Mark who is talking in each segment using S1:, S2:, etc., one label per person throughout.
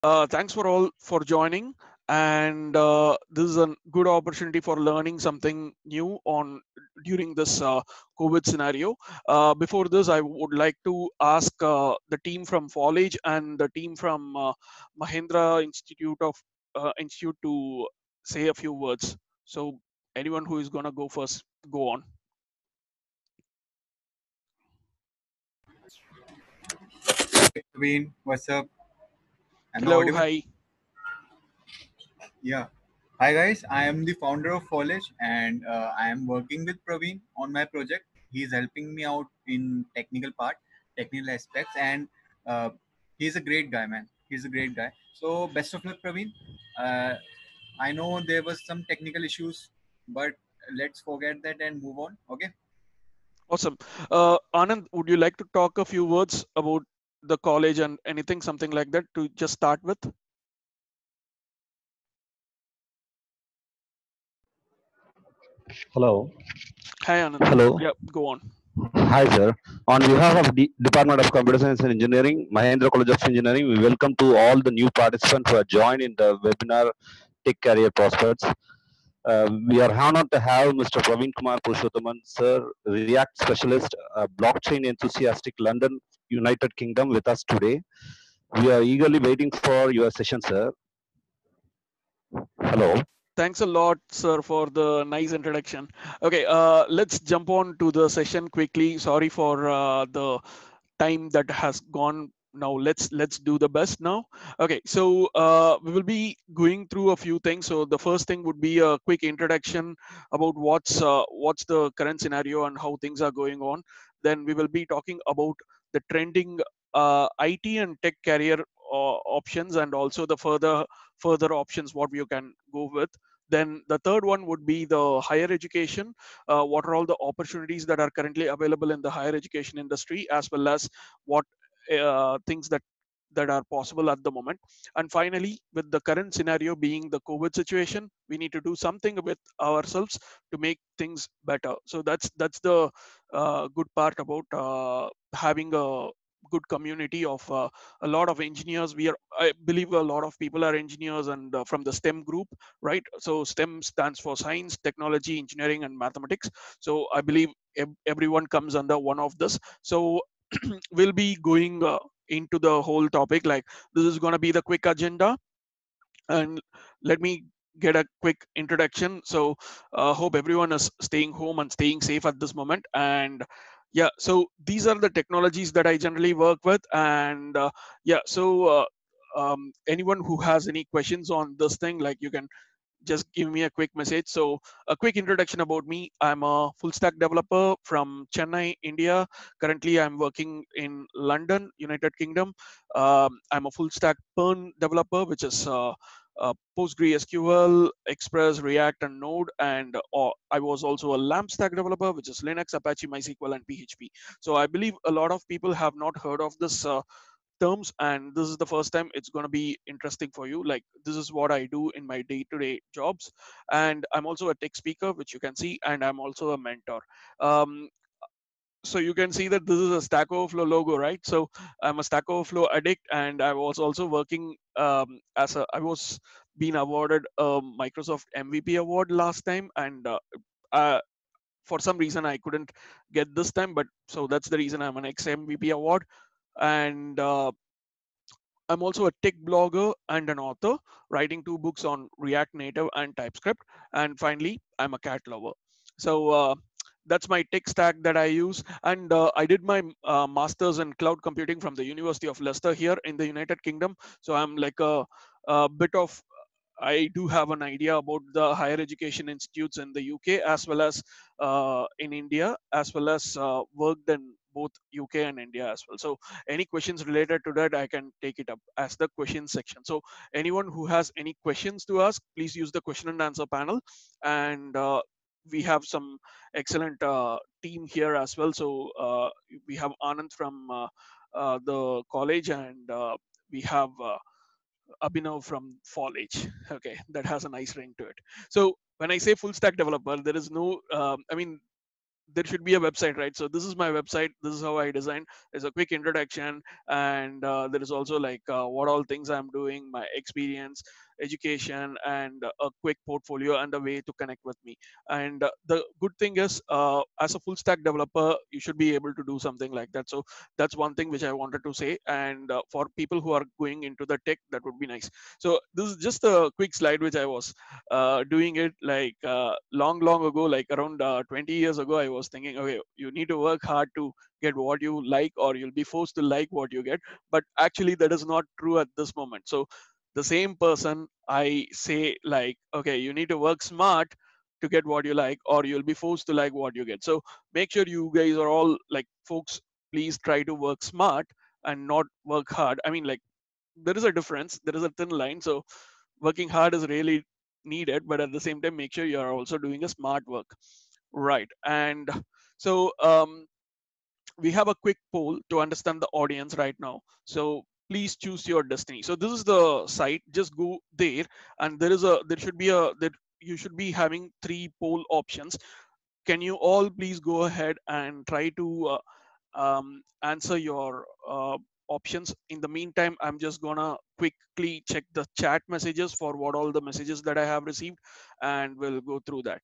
S1: Thanks for all for joining, and this is a good opportunity for learning something new on during this COVID scenario. Before this, I would like to ask the team from Fallage and the team from Mahindra Institute to say a few words. So, anyone who is gonna go first, go on.
S2: Praveen, what's up? Am I
S1: Hello,
S2: audible?
S1: hi.
S2: Yeah. Hi guys, I am the founder of Foliage and I am working with Praveen on my project. He's helping me out in technical aspects, and uh, he's a great guy, man. He's a great guy. So best of luck, Praveen. Uh, I know there was some technical issues, but let's forget that and move on. Okay.
S1: Awesome. Anand, would you like to talk a few words about the college and anything, something like that to just start with?
S3: Hello.
S1: Hi, Anand.
S3: Hello.
S1: Yeah, go on.
S3: Hi, sir. On behalf of the Department of Computer Science and Engineering, Mahindra College of Engineering, we welcome to all the new participants who have joined in the webinar Tech Career Prospects. We are honored to have Mr. Praveen Kumar Purushothaman, sir, React specialist, blockchain enthusiastic, London, United Kingdom, with us today. We are eagerly waiting for your session, sir. Hello.
S1: Thanks a lot, sir, for the nice introduction. Okay, let's jump on to the session quickly. Sorry for the time that has gone. Now let's do the best now. Okay, so we will be going through a few things. So the first thing would be a quick introduction about what's the current scenario and how things are going on. Then we will be talking about the trending IT and tech career options, and also the further options what you can go with. Then the third one would be the higher education. What are all the opportunities that are currently available in the higher education industry, as well as what things that are possible at the moment. And finally, with the current scenario being the COVID situation, we need to do something with ourselves to make things better. So that's the good part about having a good community of a lot of engineers. I believe a lot of people are engineers and from the STEM group, right? So STEM stands for science, technology, engineering, and mathematics. So I believe everyone comes under one of this. So we'll be going into the whole topic. Like, this is going to be the quick agenda, and let me get a quick introduction. So hope everyone is staying home and staying safe at this moment. And yeah, so these are the technologies that I generally work with. And yeah, so anyone who has any questions on this thing, like, you can just give me a quick message. So, a quick introduction about me. I'm a full stack developer from Chennai, India. Currently, I'm working in London, United Kingdom. I'm a full stack Pern developer, which is PostgreSQL, Express, React, and Node. And I was also a LAMP stack developer, which is Linux, Apache, MySQL, and PHP. So, I believe a lot of people have not heard of this terms, and this is the first time it's going to be interesting for you. Like, this is what I do in my day-to-day jobs. And I'm also a tech speaker, which you can see, and I'm also a mentor. um, so you can see that this is a Stack Overflow logo, right? So I'm a Stack Overflow addict, and I was also working as a I was being awarded a Microsoft MVP award last time. And uh, for some reason I couldn't get this time, but so that's the reason I'm an ex MVP award. And I'm also a tech blogger and an author, writing 2 books on React Native and TypeScript. And finally, I'm a cat lover. So that's my tech stack that I use. And I did my master's in cloud computing from the University of Leicester here in the United Kingdom. So I'm like a bit of I do have an idea about the higher education institutes in the UK, as well as in India, as well as worked in both UK and India as well. So any questions related to that, I can take it up as the question section. So anyone who has any questions to ask, please use the question and answer panel. And we have some excellent team here as well. So we have Anand from the college, and we have Abhinav from Fallage. Okay, that has a nice ring to it. So when I say full stack developer, there is no, I mean, there should be a website, right? So this is my website, this is how I design. There's a quick introduction, and there is also like what all things I'm doing, my experience, education, and a quick portfolio and a way to connect with me. And the good thing is, as a full stack developer, you should be able to do something like that. So that's one thing which I wanted to say. And for people who are going into the tech, that would be nice. So this is just a quick slide which I was doing it like long ago, like around 20 years ago. I was thinking, okay, you need to work hard to get what you like, or you'll be forced to like what you get. But actually that is not true at this moment. So the same person, I say like, okay, you need to work smart to get what you like, or you'll be forced to like what you get. So make sure you guys are all like, folks, please try to work smart and not work hard. I mean, like, there is a difference, there is a thin line. So working hard is really needed, but at the same time, make sure you are also doing a smart work, right? And so we have a quick poll to understand the audience right now. So please choose your destiny. So this is the site, just go there, and there should be a that you should be having 3 poll options. Can you all please go ahead and try to answer your options? In the meantime, I'm just gonna quickly check the chat messages for what all the messages that I have received, and we'll go through that.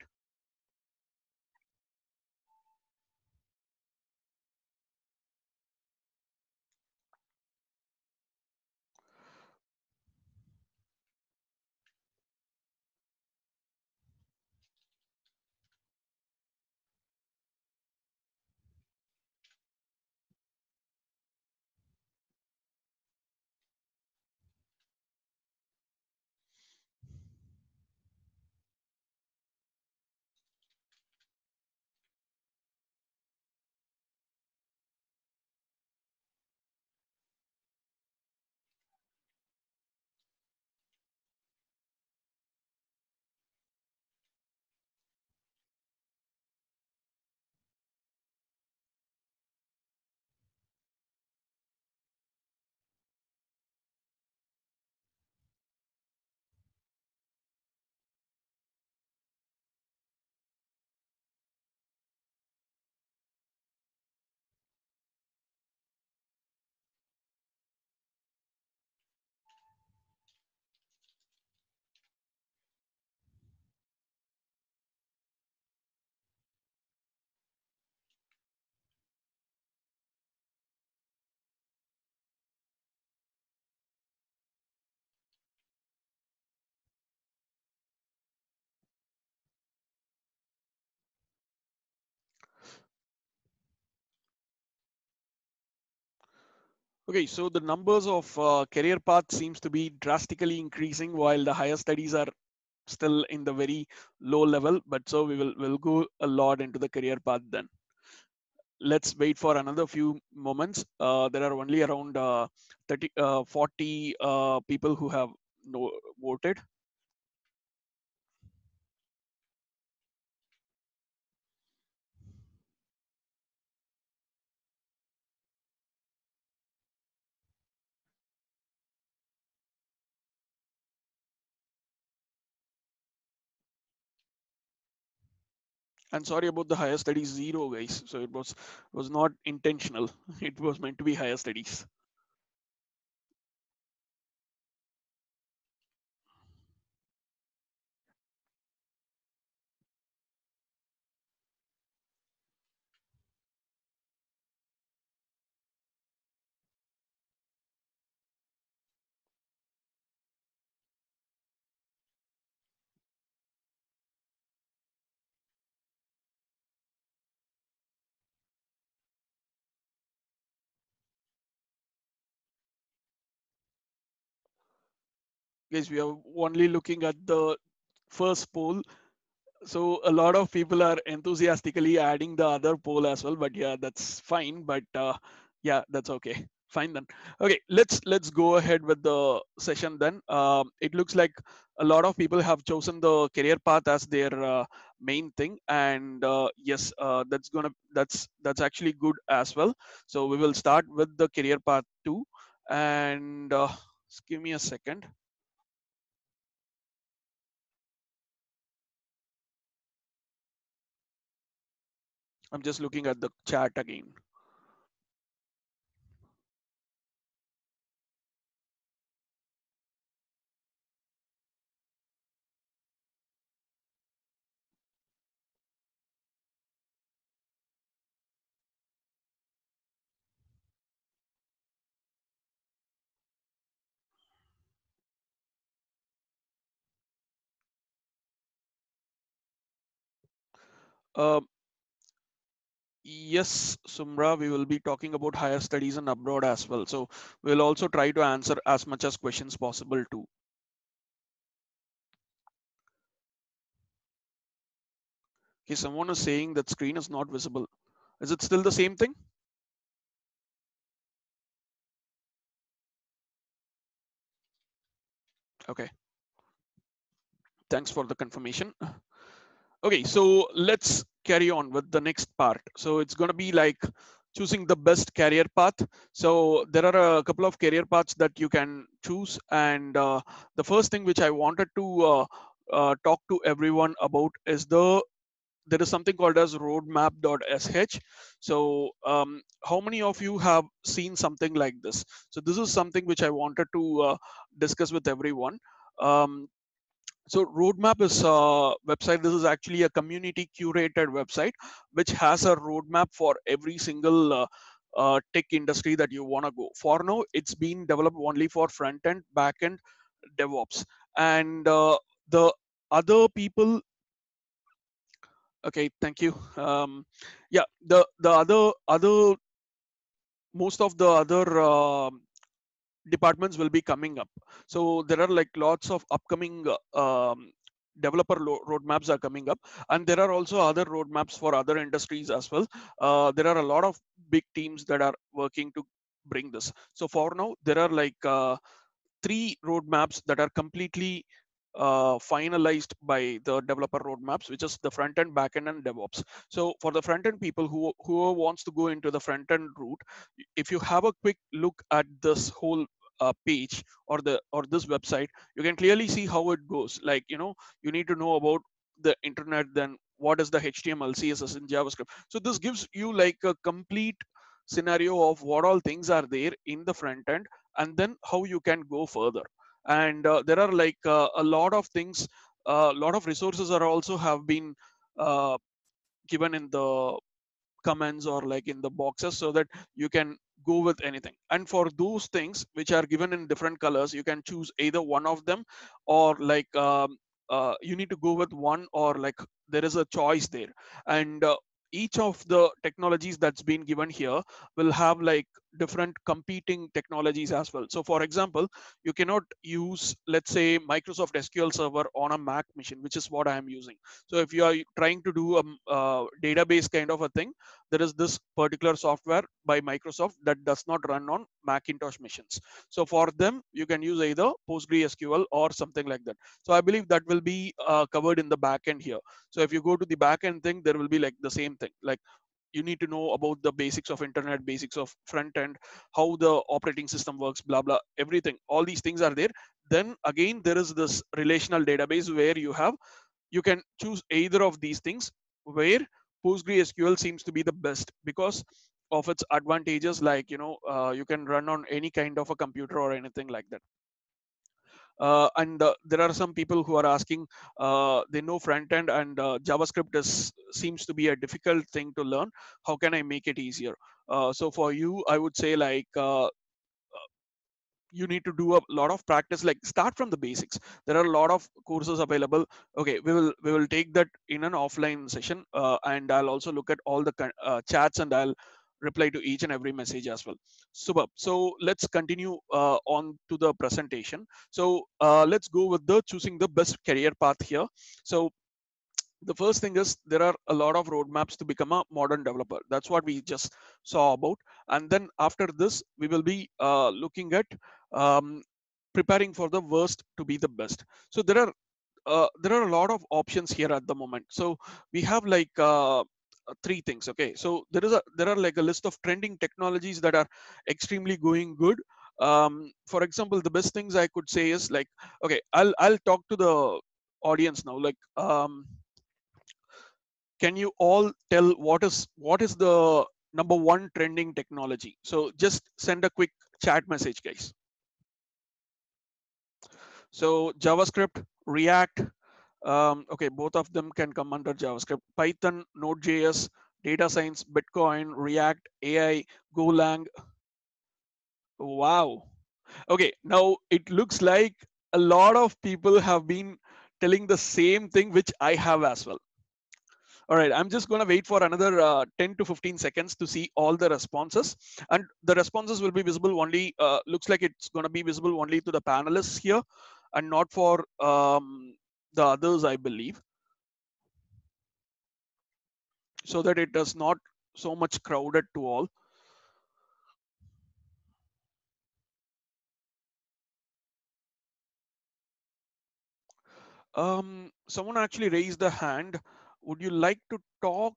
S1: Okay, so the numbers of career paths seems to be drastically increasing, while the higher studies are still in the very low level. But so we'll go a lot into the career path then. Let's wait for another few moments. There are only around 40 people who have voted. And sorry about the higher studies 0, guys. So it was not intentional. It was meant to be higher studies. Guys, we are only looking at the first poll. So a lot of people are enthusiastically adding the other poll as well, but yeah, that's fine. But yeah, that's okay. Fine then. Okay, let's go ahead with the session then. It looks like a lot of people have chosen the career path as their main thing, and yes, that's actually good as well. So we will start with the career path 2, and just give me a second. I'm just looking at the chat again. Uh, yes, Sumra, we will be talking about higher studies and abroad as well. So we'll also try to answer as much as questions possible too. Okay, someone is saying that screen is not visible. Is it still the same thing? Okay, thanks for the confirmation. Okay, so let's carry on with the next part. So it's going to be like choosing the best career path. So there are a couple of career paths that you can choose, and the first thing which I wanted to talk to everyone about is there is something called as roadmap.sh. So how many of you have seen something like this? So this is something which I wanted to discuss with everyone. um, so roadmap is a website. This is actually a community curated website which has a roadmap for every single tech industry that you want to go. For now, it's been developed only for front end, back end, DevOps, and the other people. Okay, thank you. Yeah, the other most of the other departments will be coming up. So there are like lots of upcoming developer roadmaps are coming up, and there are also other roadmaps for other industries as well. There are a lot of big teams that are working to bring this. So for now, there are like three roadmaps that are completely finalized by the developer roadmaps, which is the front end, back end, and DevOps. So for the front end people who wants to go into the front end route, if you have a quick look at this whole page or this website, you can clearly see how it goes. Like, you need to know about the internet, then what is the HTML, CSS, and JavaScript. So this gives you like a complete scenario of what all things are there in the front end, and then how you can go further. And there are like a lot of things, a lot of resources are also have been uh, given in the comments or like in the boxes, so that you can go with anything. And for those things which are given in different colors, you can choose either one of them, or like you need to go with one, or like there is a choice there. And each of the technologies that's been given here will have like different competing technologies as well. So for example, you cannot use, let's say, Microsoft SQL Server on a Mac machine, which is what I am using. So if you are trying to do a database kind of a thing, there is this particular software by Microsoft that does not run on Macintosh machines. So for them, you can use either PostgreSQL or something like that. So I believe that will be covered in the backend here. So if you go to the backend thing, there will be like the same thing. Like, you need to know about the basics of internet, basics of front end, how the operating system works, blah blah, everything. All these things are there. Then again, there is this relational database where you can choose either of these things, where PostgreSQL seems to be the best because of its advantages. Like, you can run on any kind of a computer or anything like that. And there are some people who are asking, they know front end, and JavaScript seems to be a difficult thing to learn. How can I make it easier? So for you, I would say like, you need to do a lot of practice. Like, start from the basics. There are a lot of courses available. Okay, we will take that in an offline session, and I'll also look at all the chats, and I'll reply to each and every message as well. Super. So let's continue on to the presentation. So let's go with the choosing the best career path here. So the first thing is, there are a lot of roadmaps to become a modern developer. That's what we just saw about. And then after this, we will be looking at um, preparing for the worst to be the best. So there are a lot of options here at the moment. So we have like three things. Okay, so there are like a list of trending technologies that are extremely going good. For example, the best things I could say is like, okay, I'll talk to the audience now. Like, can you all tell what is the number one trending technology? So just send a quick chat message, guys. So JavaScript, React, okay, both of them can come under JavaScript. Python, Node.js, data science, Bitcoin, React, AI, Golang. Wow. Okay, now it looks like a lot of people have been telling the same thing, which I have as well. All right, I'm just going to wait for another 10 to 15 seconds to see all the responses. And the responses will be visible only, looks like it's going to be visible only to the panelists here and not for the others, I believe, so that it does not so much crowded to all. Someone actually raised the hand. Would you like to talk?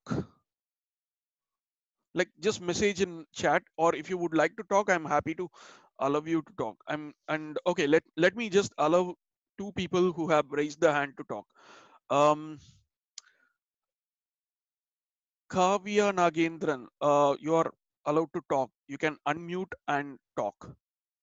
S1: Like just message in chat, or if you would like to talk, I'm happy to allow you to talk. And okay, let me just allow two people who have raised the hand to talk. Kavya Nagendran, you are allowed to talk. You can unmute and talk.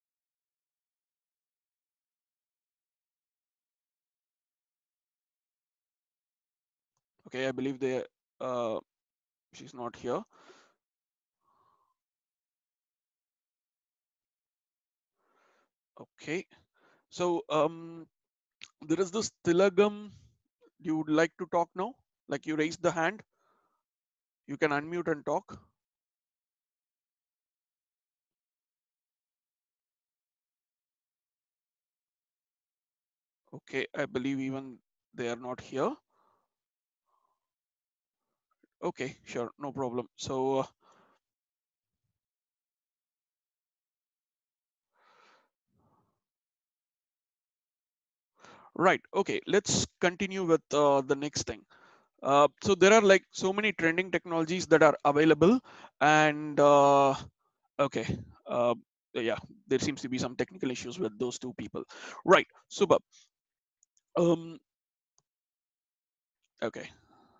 S1: Okay, I believe she's not here. Okay, so there is this Tilagam. You would like to talk now? Like you raised the hand, you can unmute and talk. Okay, I believe even they are not here. Okay, sure, no problem. So right, okay, let's continue with the next thing. So there are like so many trending technologies that are available, and okay, uh, yeah, there seems to be some technical issues with those two people. Right, super. Okay.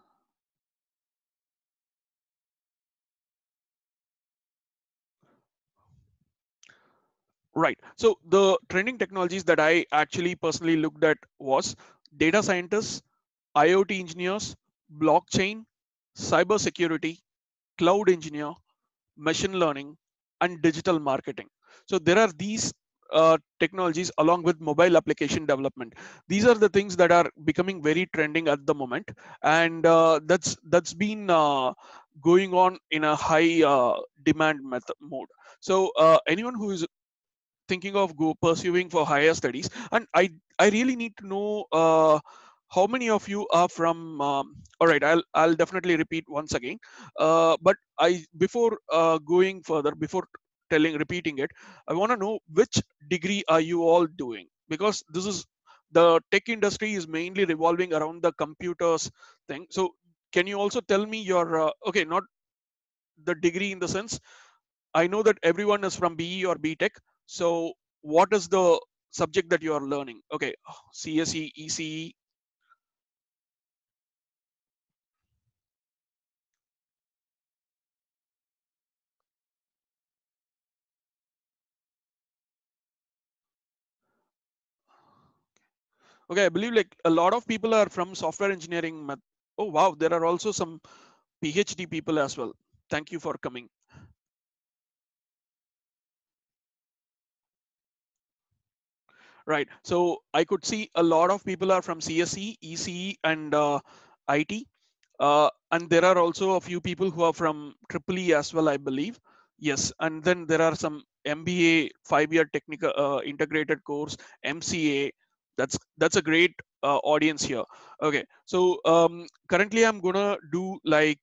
S1: Right. So the trending technologies that I actually personally looked at was data scientists, IoT engineers, blockchain, cybersecurity, cloud engineer, machine learning, and digital marketing. So there are these technologies along with mobile application development. These are the things that are becoming very trending at the moment, and that's been going on in a high demand mode. So anyone who is thinking of pursuing for higher studies, and I really need to know how many of you are from all right, I'll definitely repeat once again, but I before going further, before repeating it, I want to know which degree are you all doing, because this is the tech industry is mainly revolving around the computers thing. So can you also tell me your okay, not the degree in the sense, I know that everyone is from BE or BTech. So what is the subject that you are learning? Okay, CSE, ECE. Okay, I believe like a lot of people are from software engineering. Oh wow, there are also some PhD people as well. Thank you for coming. Right. So I could see a lot of people are from CSE, ECE, and IT. And there are also a few people who are from Triple E as well, I believe. Yes. And then there are some MBA, 5-year technical integrated course, MCA. That's a great audience here. Okay. So currently I'm gonna do like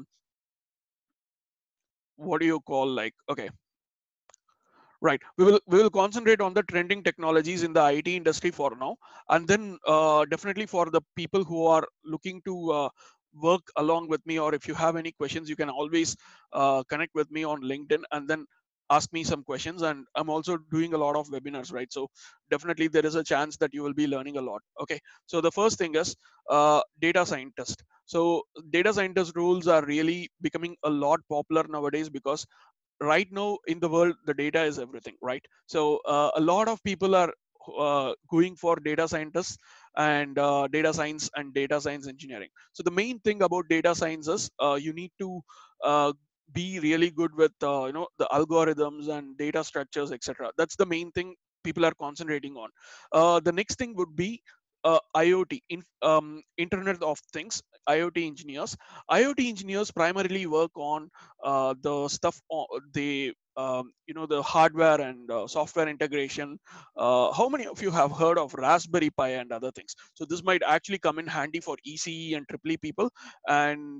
S1: what do you call like okay. Right. We will concentrate on the trending technologies in the IT industry for now, and then definitely for the people who are looking to work along with me, or if you have any questions, you can always connect with me on LinkedIn, and then ask me some questions. And I'm also doing a lot of webinars, right? So definitely there is a chance that you will be learning a lot. Okay, so the first thing is data scientist. So data scientist roles are really becoming a lot popular nowadays, because right now in the world the data is everything, right? So a lot of people are going for data scientists and data science and data science engineering. So the main thing about data science is you need to be really good with the algorithms and data structures, etc. That's the main thing people are concentrating on. The next thing would be IoT, Internet of Things, IoT engineers. IoT engineers primarily work on the stuff they the hardware and software integration. How many of you have heard of Raspberry Pi and other things? So this might actually come in handy for ECE and Triple E people. And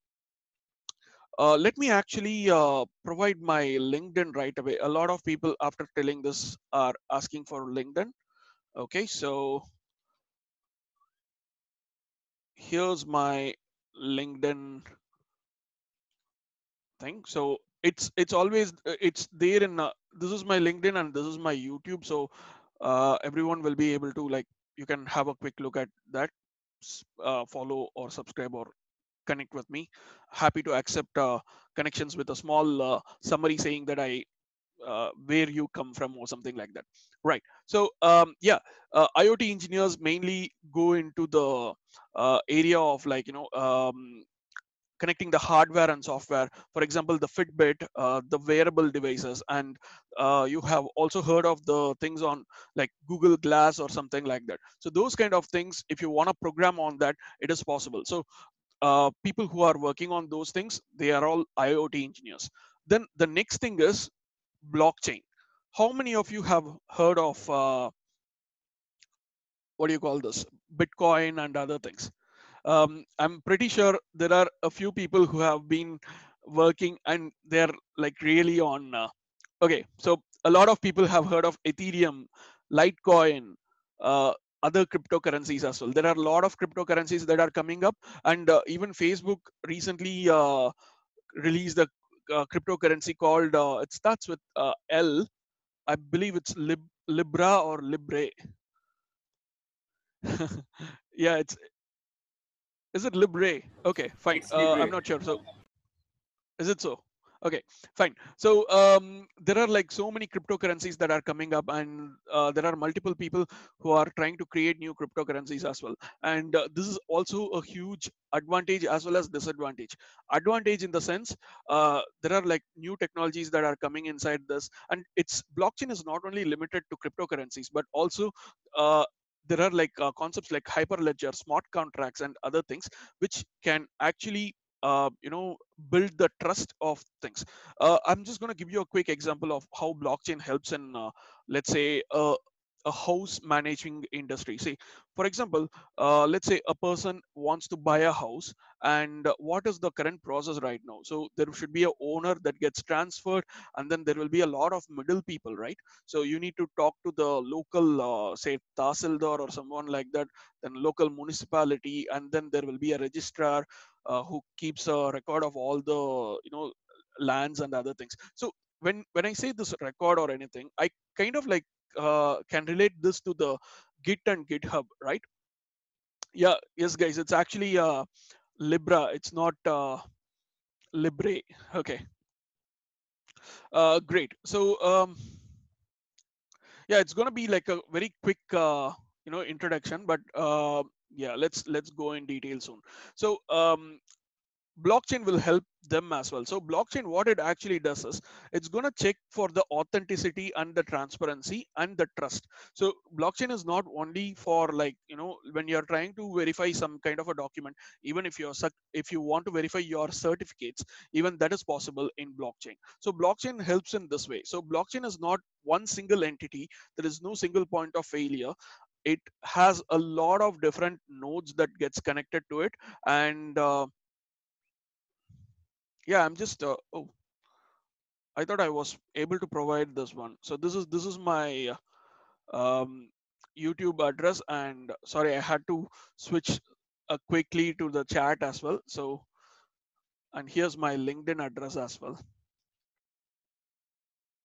S1: let me actually provide my LinkedIn right away. A lot of people after telling this are asking for LinkedIn. Okay, so here's my LinkedIn thing. So it's always it's there in this is my LinkedIn and this is my YouTube. So everyone will be able to, like, you can have a quick look at that, follow or subscribe or connect with me. Happy to accept connections with a small summary saying that I where you come from or something like that, right? So yeah, IoT engineers mainly go into the area of, like, connecting the hardware and software. For example, the Fitbit, the wearable devices. And you have also heard of the things on like Google Glass or something like that. So those kind of things, if you want to program on that, it is possible. So people who are working on those things, they are all IoT engineers. Then the next thing is blockchain. How many of you have heard of what do you call this, Bitcoin and other things? I'm pretty sure there are a few people who have been working and they're like really on okay, so a lot of people have heard of Ethereum, Litecoin, uh, other cryptocurrencies as well. There are a lot of cryptocurrencies that are coming up. And even Facebook recently released a cryptocurrency called it starts with L, I believe it's Libra or Libre. Yeah, it's, is it Libre? Okay, fine.
S2: It's
S1: I'm
S2: Libre.
S1: not sure. So is it so? Okay, fine. So there are like so many cryptocurrencies that are coming up, and there are multiple people who are trying to create new cryptocurrencies as well. And this is also a huge advantage as well as disadvantage. Advantage in the sense there are like new technologies that are coming inside this, and its blockchain is not only limited to cryptocurrencies, but also there are like concepts like hyperledger, smart contracts, and other things which can actually build the trust of things. I'm just going to give you a quick example of how blockchain helps in, let's say, a house managing industry. See, for example, let's say a person wants to buy a house, and what is the current process right now? So there should be a owner that gets transferred, and then there will be a lot of middle people, right? So you need to talk to the local, say, Tahsildar or someone like that, then local municipality, and then there will be a registrar who keeps a record of all the lands and other things. So when I say this record or anything, I kind of like can relate this to the Git and GitHub, right? Yeah, yes, guys, it's actually Libra. It's not Libre. Okay, great. So yeah, it's gonna be like a very quick introduction, but yeah, let's go in detail soon. So blockchain will help them as well. So blockchain, what it actually does is it's going to check for the authenticity and the transparency and the trust. So blockchain is not only for, like, when you're trying to verify some kind of a document, even if if you want to verify your certificates, even that is possible in blockchain. So blockchain helps in this way. So blockchain is not one single entity. There is no single point of failure. It has a lot of different nodes that gets connected to it. And yeah, I'm just oh, I thought I was able to provide this one. So this is my YouTube address, and sorry, I had to switch quickly to the chat as well. So, and here's my LinkedIn address as well.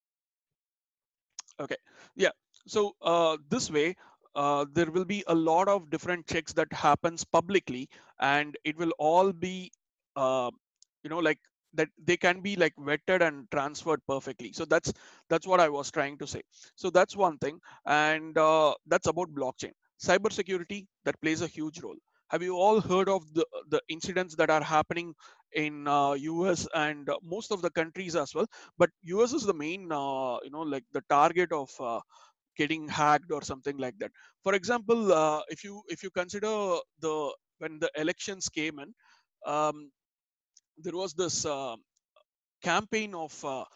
S1: Okay, yeah. So this way, there will be a lot of different checks that happens publicly, and it will all be, uh, like that they can be like vetted and transferred perfectly. So that's what I was trying to say. So that's one thing, and that's about blockchain. Cybersecurity that plays a huge role. Have you all heard of the incidents that are happening in US and most of the countries as well? But US is the main like the target of getting hacked or something like that. For example, if you consider the when the elections came in, um, there was this campaign of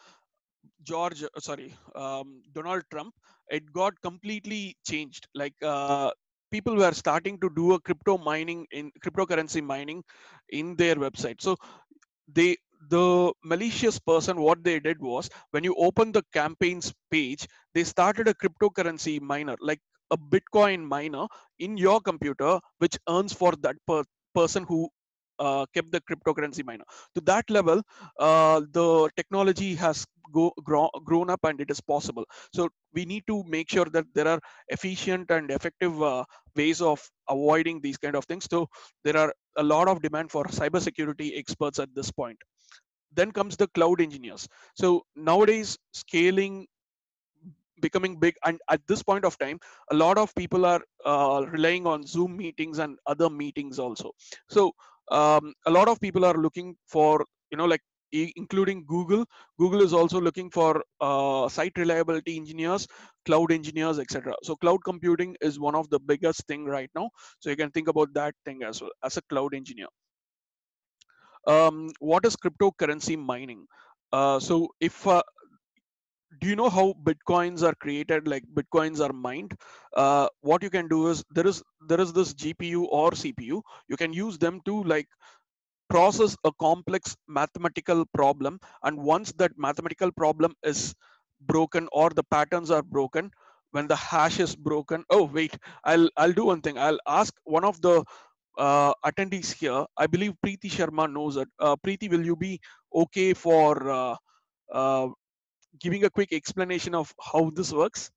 S1: Donald Trump. It got completely changed. Like people were starting to do a cryptocurrency mining in their website. So they the malicious person, what they did was, when you open the campaigns page, they started a cryptocurrency miner, like a Bitcoin miner in your computer, which earns for that person who kept the cryptocurrency miner. To that level, the technology has grown up, and it is possible. So we need to make sure that there are efficient and effective ways of avoiding these kind of things. So there are a lot of demand for cybersecurity experts at this point. Then comes the cloud engineers. So nowadays, scaling becoming big, and at this point of time, a lot of people are relying on Zoom meetings and other meetings also. So a lot of people are looking for, like including Google is also looking for site reliability engineers, cloud engineers, etc. So cloud computing is one of the biggest thing right now. So you can think about that thing as well as a cloud engineer. What is cryptocurrency mining? So if do you know how bitcoins are created, like bitcoins are mined? What you can do is, there is this GPU or CPU. You can use them to like process a complex mathematical problem, and once that mathematical problem is broken or the patterns are broken, when the hash is broken, oh wait, I'll do one thing. I'll ask one of the attendees here. I believe Preeti Sharma knows it. Preeti, will you be okay for uh, giving a quick explanation of how this works?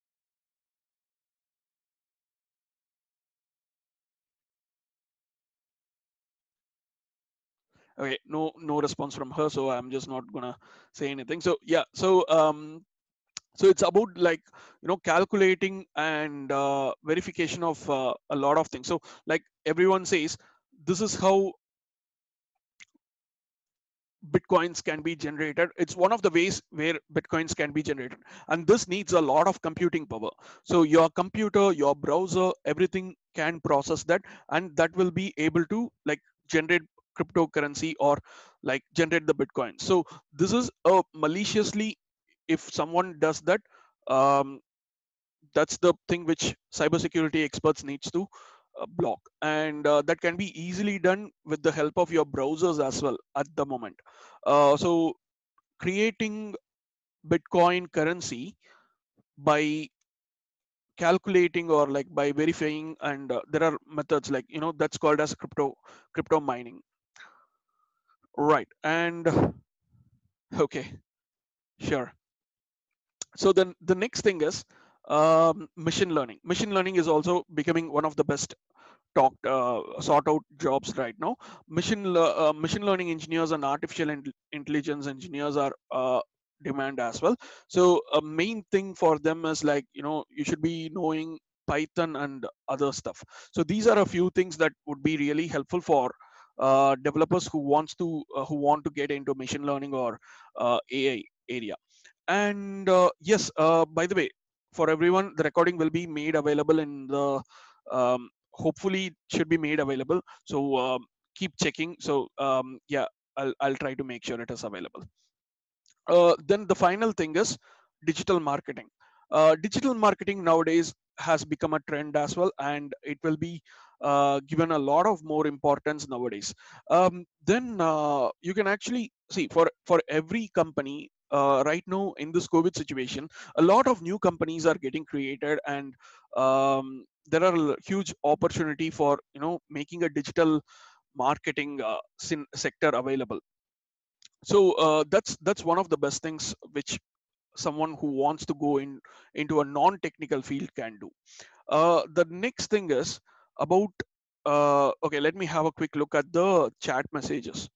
S1: Okay, no response from her, so I'm just not gonna say anything. So yeah, so it's about like, calculating and verification of a lot of things. So like everyone says, this is how bitcoins can be generated. It's one of the ways where bitcoins can be generated, and this needs a lot of computing power. So your computer, your browser, everything can process that, and that will be able to like generate cryptocurrency or like generate the bitcoin. So this is a maliciously, if someone does that, um, that's the thing which cybersecurity experts needs to block, and that can be easily done with the help of your browsers as well at the moment. So creating bitcoin currency by calculating or like by verifying, and there are methods like, that's called as crypto mining, right? And okay, sure. So then the next thing is machine learning is also becoming one of the best talked sort out jobs right now. Machine learning engineers and artificial intelligence engineers are demand as well. So a main thing for them is like, you should be knowing Python and other stuff. So these are a few things that would be really helpful for developers who want to get into machine learning or AI area. And yes, by the way, for everyone, the recording will be made available in the hopefully it should be made available. So keep checking. So yeah, I'll try to make sure it is available. Then the final thing is digital marketing. Digital marketing nowadays has become a trend as well, and it will be given a lot of more importance nowadays. Then you can actually see, for every company right now in this COVID situation, a lot of new companies are getting created, and there are huge opportunity for making a digital marketing sector available. So that's one of the best things which someone who wants to go into a non-technical field can do. The next thing is about okay, let me have a quick look at the chat messages.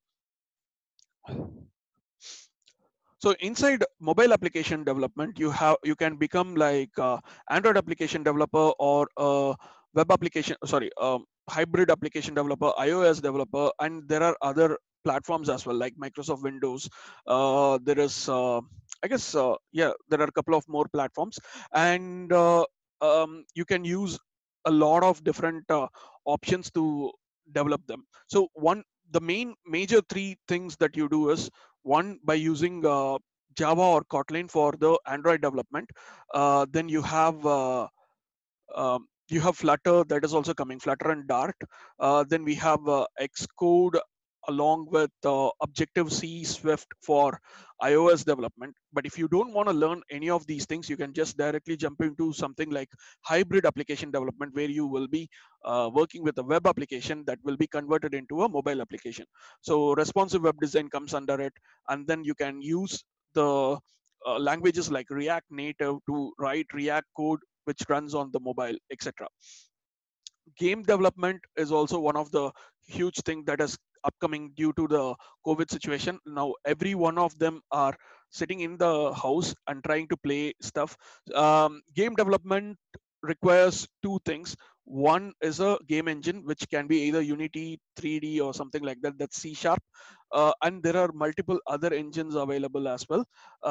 S1: So inside mobile application development, you can become like Android application developer or web application, sorry, hybrid application developer, iOS developer, and there are other platforms as well, like Microsoft Windows. There is, I guess, yeah, there are a couple of more platforms, and you can use a lot of different options to develop them. So the main major three things that you do is, one, by using Java or Kotlin for the Android development. Then you have Flutter, that is also coming, Flutter and Dart. Then we have Xcode along with Objective-C, Swift for iOS development. But if you don't want to learn any of these things, you can just directly jump into something like hybrid application development, where you will be working with a web application that will be converted into a mobile application. So responsive web design comes under it, and then you can use the languages like React Native to write React code which runs on the mobile, etc. Game development is also one of the huge thing that is upcoming due to the COVID situation. Now every one of them are sitting in the house and trying to play stuff. Game development requires two things. One is a game engine, which can be either Unity, 3D, or something like that. That's C sharp, and there are multiple other engines available as well.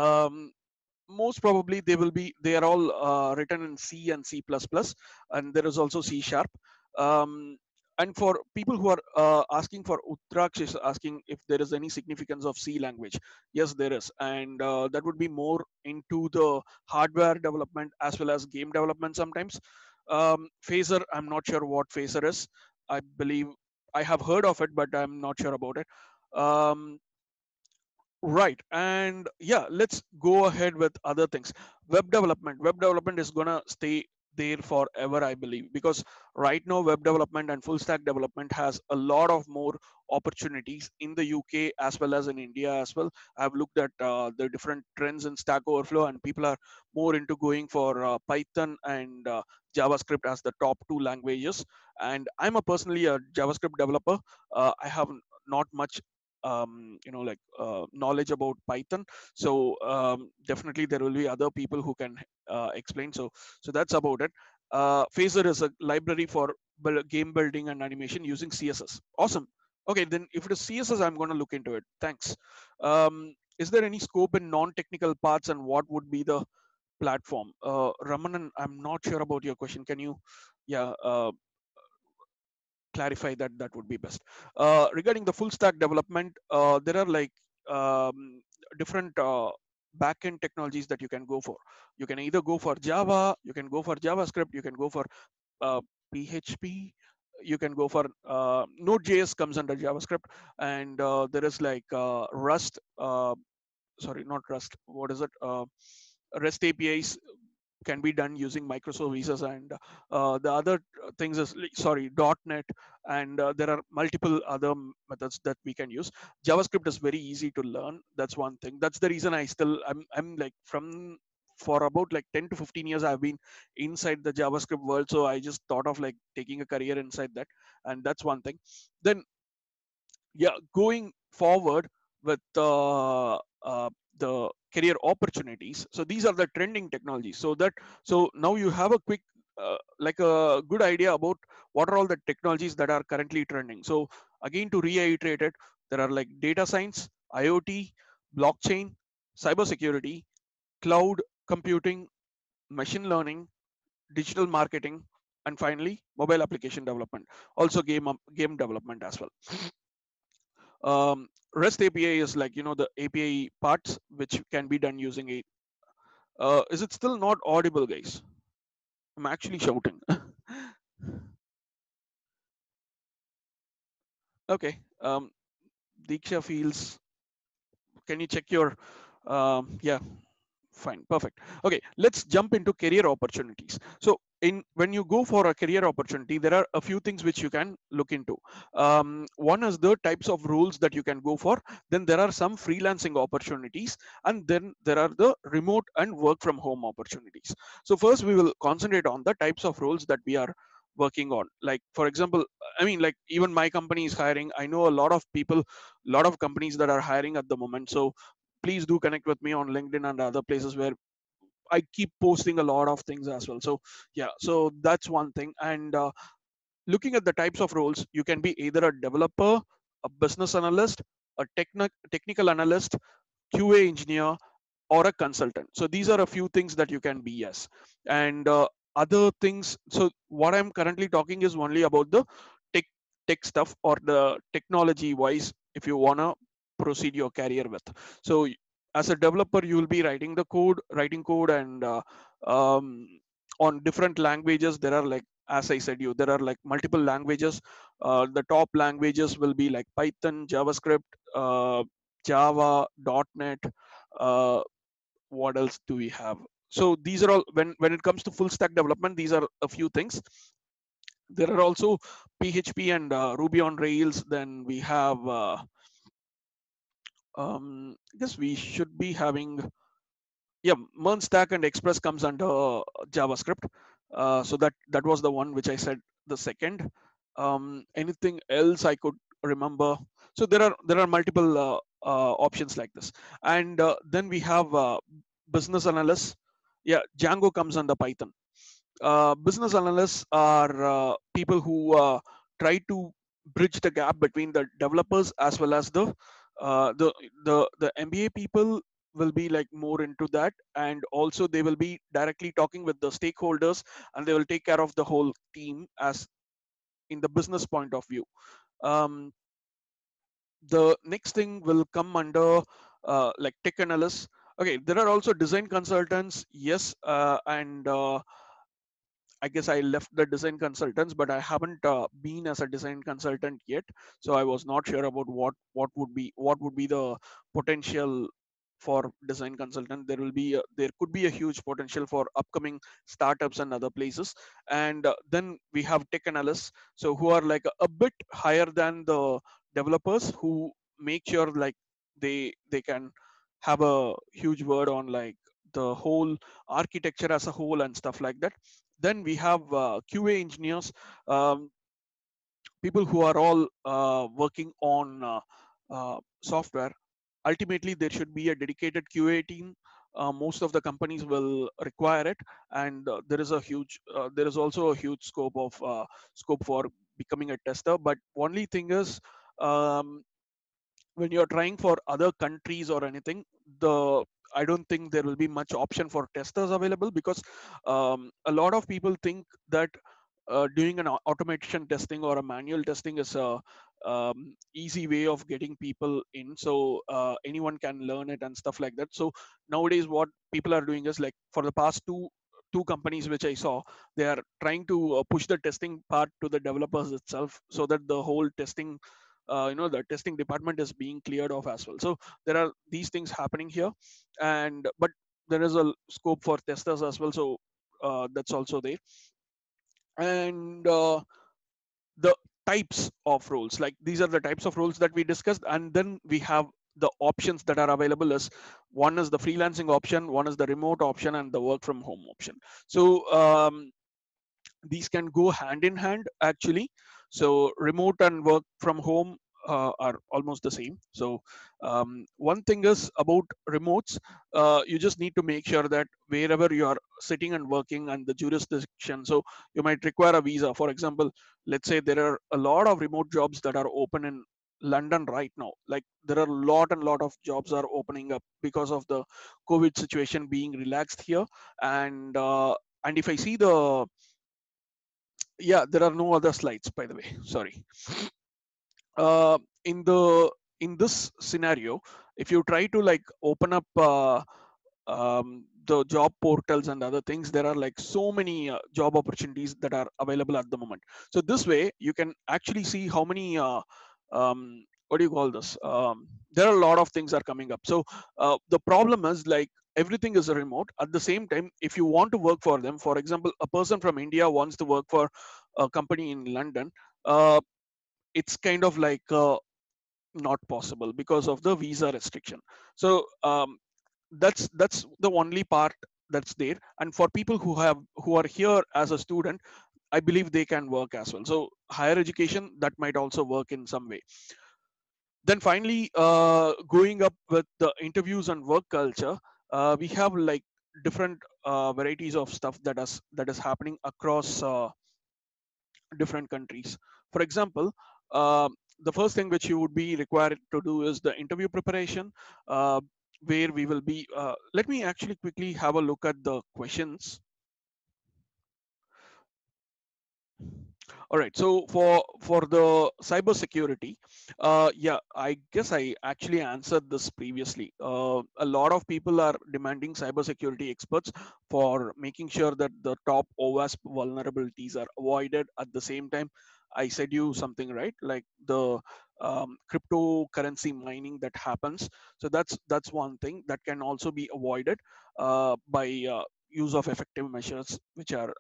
S1: Most probably they are all written in C and C++, and there is also C sharp. um, and for people who are asking, for Utraksh is asking if there is any significance of C language. Yes, there is, and that would be more into the hardware development as well as game development sometimes. Phaser, I'm not sure what Phaser is. I believe I have heard of it, but I'm not sure about it. um, Right. And yeah, let's go ahead with other things. Web development. Web development is gonna stay there forever, I believe, because right now web development and full stack development has a lot of more opportunities in the UK as well as in India as well. I've looked at the different trends in Stack Overflow, and people are more into going for Python and JavaScript as the top two languages. And I'm a personally a JavaScript developer. I have not much like knowledge about Python, so definitely there will be other people who can explain. So that's about it. Phaser is a library for game building and animation using CSS. Awesome. Okay, then if it is CSS, I'm going to look into it. Thanks. Is there any scope in non-technical parts, and what would be the platform? Ramanan, I'm not sure about your question. Can you, yeah, clarify that? That would be best. Regarding the full stack development, there are like different backend technologies that you can go for. You can either go for Java, you can go for JavaScript, you can go for uh, PHP, you can go for Node.js comes under JavaScript, and there is like Rust. Sorry, not Rust. What is it? REST APIs can be done using microservices, and the other things is sorry, .NET, and there are multiple other methods that we can use. JavaScript is very easy to learn. That's one thing. That's the reason I'm like, from for about like 10 to 15 years I've been inside the JavaScript world, so I just thought of like taking a career inside that, and that's one thing. Then yeah, going forward with the career opportunities, so these are the trending technologies. So now you have a quick like a good idea about what are all the technologies that are currently trending. So again, to reiterate it, there are like data science, IoT, blockchain, cybersecurity, cloud computing, machine learning, digital marketing, and finally mobile application development, also game development as well. REST API is like, the API parts which can be done using it. Is it still not audible, guys? I'm actually shouting. Okay. Diksha feels. Can you check your? Yeah. Fine. Perfect. Okay. Let's jump into career opportunities. So when you go for a career opportunity, there are a few things which you can look into. One is the types of roles that you can go for. Then there are some freelancing opportunities, and then there are the remote and work from home opportunities. So first we will concentrate on the types of roles that we are working on. Like for example, I mean, like even my company is hiring. I know a lot of people, lot of companies that are hiring at the moment. So please do connect with me on LinkedIn and other places where I keep posting a lot of things as well. So yeah, so that's one thing. And looking at the types of roles, you can be either a developer, a business analyst, a technical analyst, QA engineer, or a consultant. So these are a few things that you can be, yes. And other things. So what I'm currently talking is only about the tech tech stuff or the technology wise. If you wanna proceed your career with, so as a developer, you will be writing code, and um, on different languages. There are like, as I said, there are like multiple languages. The top languages will be like Python, JavaScript, Java, .NET. Uh, what else do we have? So these are all, when it comes to full stack development, these are a few things. There are also PHP and Ruby on Rails. Then we have I guess we should be having, yeah, Mern Stack and Express comes under JavaScript. So that was the one which I said, the second. Anything else I could remember? So there are multiple options like this. And then we have business analysts. Yeah, Django comes under Python. Business analysts are people who try to bridge the gap between the developers as well as uh, the the MBA people will be like more into that, and also they will be directly talking with the stakeholders, and they will take care of the whole team as in the business point of view. um, the next thing will come under like tech analysts. Okay, there are also design consultants, yes. And I guess I left the design consultants, but I haven't been as a design consultant yet, so I was not sure about what would be the potential for design consultant. There could be a huge potential for upcoming startups and other places. And then we have tech analysts, so who are like a bit higher than the developers, who make sure like they can have a huge word on like the whole architecture as a whole and stuff like that. Then we have QA engineers, um, people who are all working on software. Ultimately, there should be a dedicated QA team. Most of the companies will require it, and there is also a huge scope for becoming a tester. But only thing is, um, when you're trying for other countries or anything, the I don't think there will be much option for testers available, because a lot of people think that doing an automation testing or a manual testing is a easy way of getting people in, so anyone can learn it and stuff like that. So nowadays what people are doing is, like, for the past two companies which I saw, they are trying to push the testing part to the developers itself, so that the whole testing, the testing department is being cleared off as well. So there are these things happening here. And but there is a scope for testers as well, so that's also there. And the types of roles, like these are the types of roles that we discussed. And then we have the options that are available is, one is the freelancing option, one is the remote option, and the work from home option. So these can go hand in hand actually. So remote and work from home are almost the same. So one thing is about remotes, you just need to make sure that wherever you are sitting and working and the jurisdiction, so you might require a visa. For example, let's say there are a lot of remote jobs that are open in London right now. Like there are a lot of jobs are opening up because of the COVID situation being relaxed here. And if I see the, yeah, there are no other slides, by the way, sorry. uh, in the in this scenario, if you try to like open up the job portals and other things, there are like so many job opportunities that are available at the moment. So this way you can actually see how many what do you call this, there are a lot of things are coming up. So the problem is, like, everything is a remote. At the same time, if you want to work for them, for example, a person from India wants to work for a company in London, uh, it's kind of like not possible because of the visa restriction. So that's the only part that's there. And for people who are here as a student, I believe they can work as well. So higher education, that might also work in some way. Then finally, going up with the interviews and work culture, we have like different varieties of stuff that is happening across different countries. For example, the first thing which you would be required to do is the interview preparation, where we will be. Let me actually quickly have a look at the questions. All right. So for the cyber security, yeah, I guess I actually answered this previously. A lot of people are demanding cyber security experts for making sure that the top OWASP vulnerabilities are avoided. At the same time, I said you something right, like the cryptocurrency mining that happens. So that's one thing that can also be avoided by use of effective measures, which are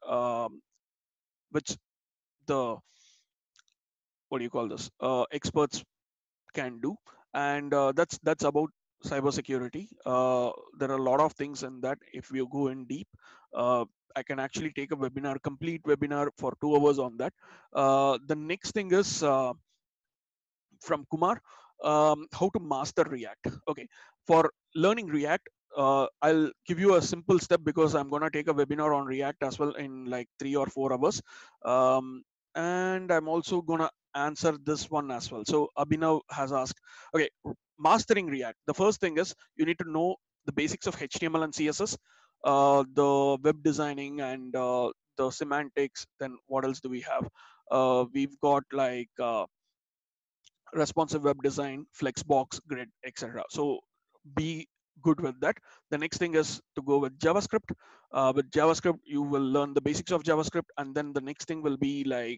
S1: which the what do you call this experts can do. And that's about cybersecurity. There are a lot of things in that. If we go in deep, uh, I can actually take a webinar, complete webinar for 2 hours on that. The next thing is from Kumar, how to master React. Okay, for learning React, I'll give you a simple step because I'm gonna take a webinar on React as well in like 3 or 4 hours, and I'm also gonna answer this one as well. So Abhinav has asked, okay, mastering React. The first thing is you need to know the basics of HTML and CSS, the web designing and the semantics. Then what else do we have? We've got like responsive web design, flexbox, grid, etc. So be good with that. The next thing is to go with JavaScript. With JavaScript, you will learn the basics of JavaScript, and then the next thing will be like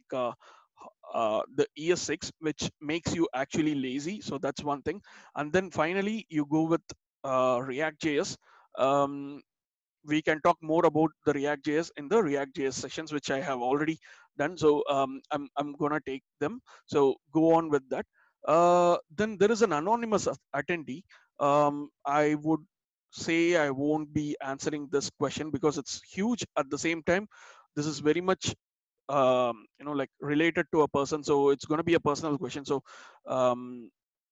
S1: the ES6, which makes you actually lazy. So that's one thing. And then finally, you go with React.js. Um, we can talk more about the React.js in the React.js sessions, which I have already done. So I'm gonna take them. So go on with that. Then there is an anonymous attendee. I would say I won't be answering this question because it's huge. At the same time, this is very much like related to a person, so it's going to be a personal question. So um,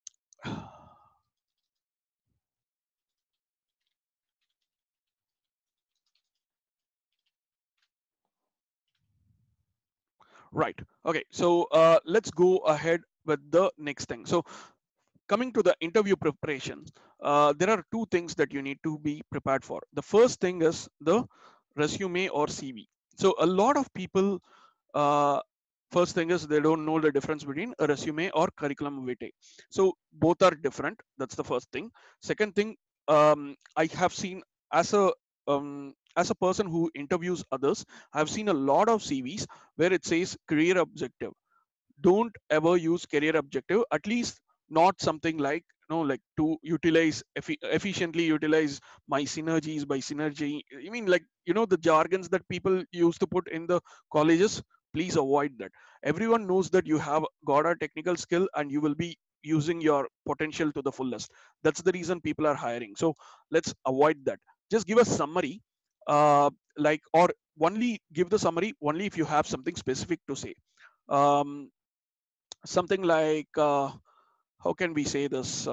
S1: right. Okay. So let's go ahead with the next thing. So coming to the interview preparation, there are two things that you need to be prepared for. The first thing is the resume or CV. So a lot of people, uh, first thing is they don't know the difference between a resume or curriculum vitae. So both are different. That's the first thing. Second thing, I have seen as a person who interviews others, I've seen a lot of CVs where it says career objective. Don't ever use career objective, at least not something like like to utilize efficiently utilize my synergies by synergy. I mean, like, the jargons that people used to put in the colleges. Please avoid that. Everyone knows that you have got a technical skill and you will be using your potential to the fullest. That's the reason people are hiring. So let's avoid that. Just give a summary, like, or only give the summary only if you have something specific to say. um, Something like, how can we say this?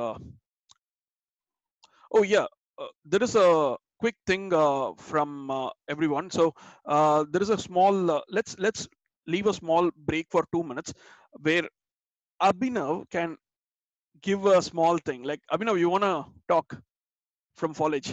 S1: Oh yeah, there is a quick thing from everyone. So there is a small. Let's leave a small break for 2 minutes, where Abhinav can give a small thing. Like, Abhinav, you wanna talk from foliage?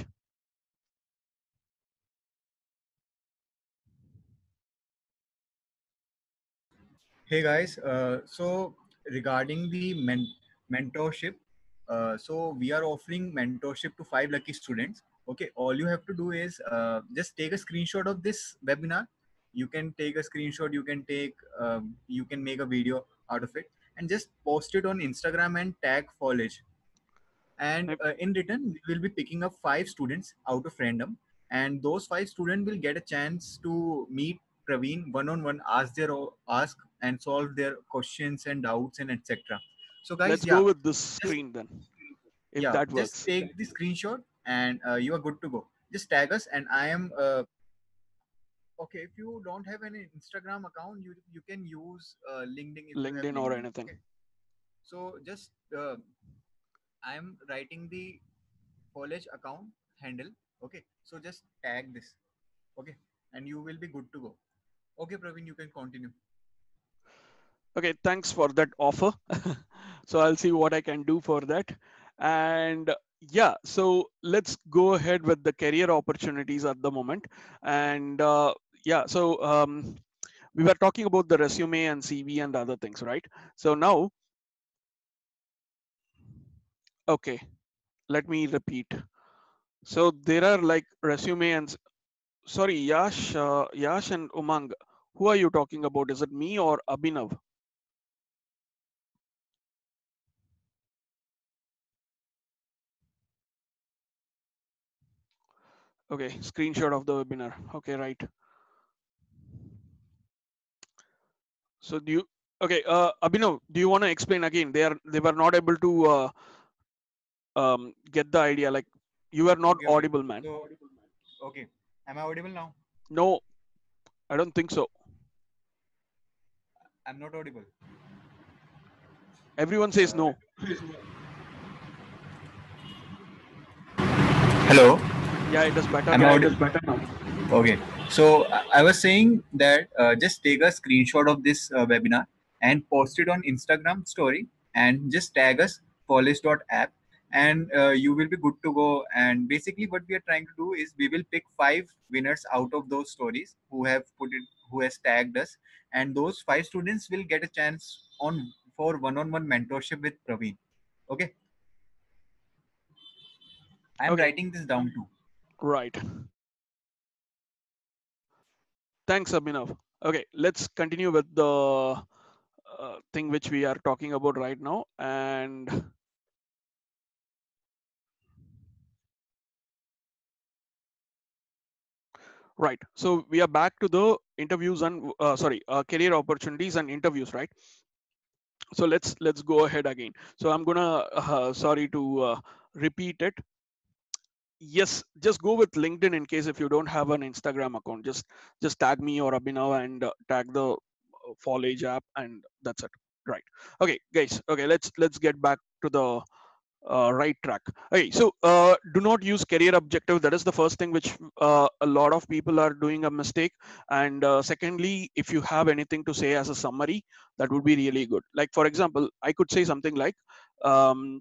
S2: Hey guys, so regarding the mentorship, so we are offering mentorship to 5 lucky students. Okay, all you have to do is just take a screenshot of this webinar. You can take a screenshot, you can make a video out of it, and just post it on Instagram and tag Foliage. And
S1: Yep.
S2: in return, we will be picking up 5 students out of random, and those 5 students will get a chance to meet Praveen one on one, ask and solve their questions and doubts and etc. So guys,
S1: Let's go
S2: yeah,
S1: with this
S2: just
S1: screen then, if that
S2: just
S1: works.
S2: take the screenshot and you are good to go. Just tag us, and I am okay. If you don't have any Instagram account, you can use LinkedIn if you have
S1: LinkedIn or
S2: LinkedIn.
S1: anything.
S2: Okay, so just I am writing the college account handle. Okay, so just tag this. Okay, and you will be good to go. Okay, Praveen, you can continue.
S1: Okay, thanks for that offer. So I'll see what I can do for that. And yeah, so let's go ahead with the career opportunities at the moment. And yeah, so we were talking about the resume and CV and other things, right? So now, okay, let me repeat. So there are like resume and sorry, Yash and Umang. Who are you talking about? Is it me or Abhinav? Okay, screenshot of the webinar. Okay, right. So do you okay, Abhinav, do you want to explain again? They were not able to get the idea. Like you are not
S2: Okay, okay.
S1: audible, man.
S2: So, okay, am I audible now?
S1: No, I don't think so.
S2: I'm not audible.
S1: Everyone says
S2: Uh,
S1: no.
S2: Hello,
S1: Yeah, it is better
S2: am I
S1: now.
S2: audible? Okay, so I was saying that just take a screenshot of this webinar and post it on Instagram story and just tag us polish.app, and you will be good to go. And basically what we are trying to do is we will pick 5 winners out of those stories who has tagged us, and those 5 students will get a chance on for one-on-one mentorship with Praveen. Okay, I'm
S1: Okay,
S2: writing this down too.
S1: right. Thanks, Abhinav. Okay, let's continue with the thing which we are talking about right now. And right, so we are back to the interviews and sorry, career opportunities and interviews, right? So let's go ahead again. So I'm gonna sorry to repeat it. Yes, just go with LinkedIn in case if you don't have an Instagram account. Just tag me or Abhinav and tag the Foliage app, and that's it. Right. Okay, guys. Okay, let's get back to the right track. Okay, so do not use career objective. That is the first thing which a lot of people are doing a mistake. And secondly, if you have anything to say as a summary, that would be really good. Like for example, I could say something like. Um,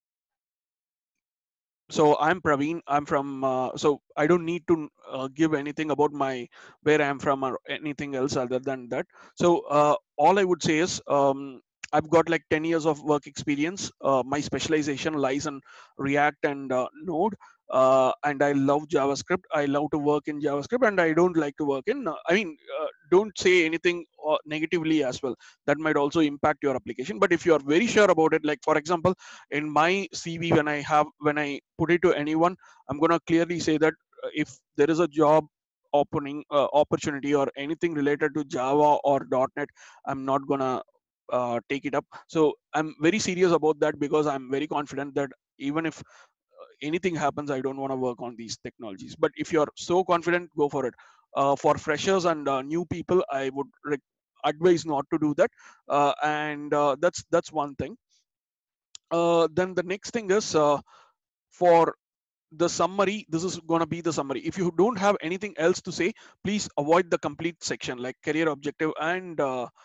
S1: so I'm Praveen. I'm from. So I don't need to give anything about my where I'm from or anything else other than that. So all I would say is I've got like 10 years of work experience. My specialization lies in React and Node. And I love JavaScript. I love to work in JavaScript, and I don't like to work in. Don't say anything negatively as well. That might also impact your application. But if you are very sure about it, like for example, in my CV, when I put it to anyone, I'm gonna clearly say that if there is a job opening opportunity or anything related to Java or .NET, I'm not gonna take it up. So I'm very serious about that because I'm very confident that even if anything happens, I don't want to work on these technologies. But if you're so confident, go for it. For freshers and new people, I would advise not to do that. And that's one thing. Then the next thing is for the summary. This is going to be the summary. If you don't have anything else to say, please avoid the complete section like career objective and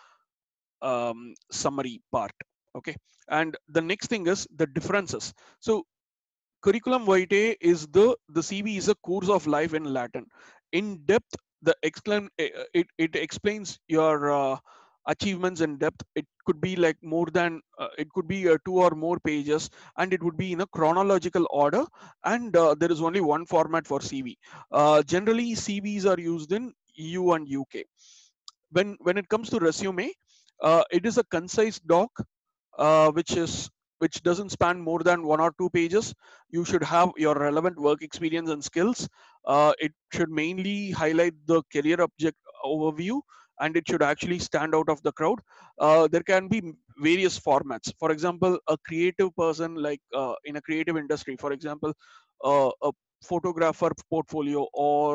S1: summary part. Okay. And the next thing is the differences. So curriculum vitae is the CV is a course of life in Latin. In depth, it explains your achievements in depth. It could be like more than it could be 2 or more pages, and it would be in a chronological order. And there is only one format for CV. Generally, CVs are used in EU and UK. When it comes to resume, it is a concise doc, which is which doesn't span more than 1 or 2 pages. You should have your relevant work experience and skills. It should mainly highlight the career object overview, and it should actually stand out of the crowd. There can be various formats. For example, a creative person, like in a creative industry, for example, a photographer portfolio or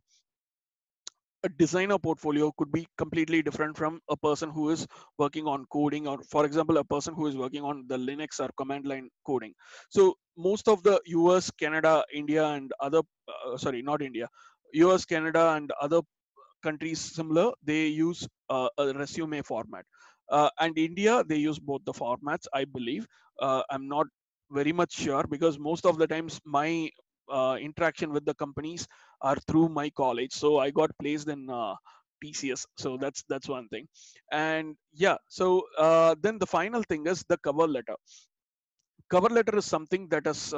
S1: a designer portfolio could be completely different from a person who is working on coding, or for example a person who is working on the Linux or command line coding. So most of the US, Canada, India and other sorry, not India, US, Canada and other countries similar, they use a resume format. And India, they use both the formats, I believe. I'm not very much sure, because most of the times my interaction with the companies are through my college. So I got placed in TCS. So that's one thing. And yeah, so then the final thing is the cover letter. Cover letter is something that is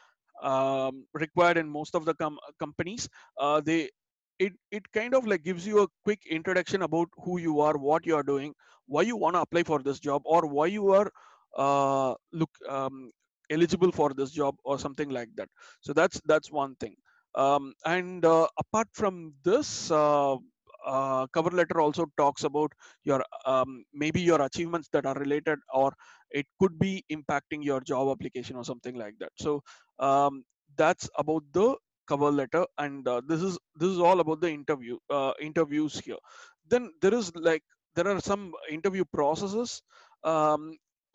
S1: required in most of the companies. They it kind of like gives you a quick introduction about who you are, what you are doing, why you want to apply for this job, or why you are look eligible for this job or something like that. So that's one thing. And apart from this, cover letter also talks about your maybe your achievements that are related, or it could be impacting your job application or something like that. So that's about the cover letter. And this is all about the interviews here. Then there are some interview processes. um,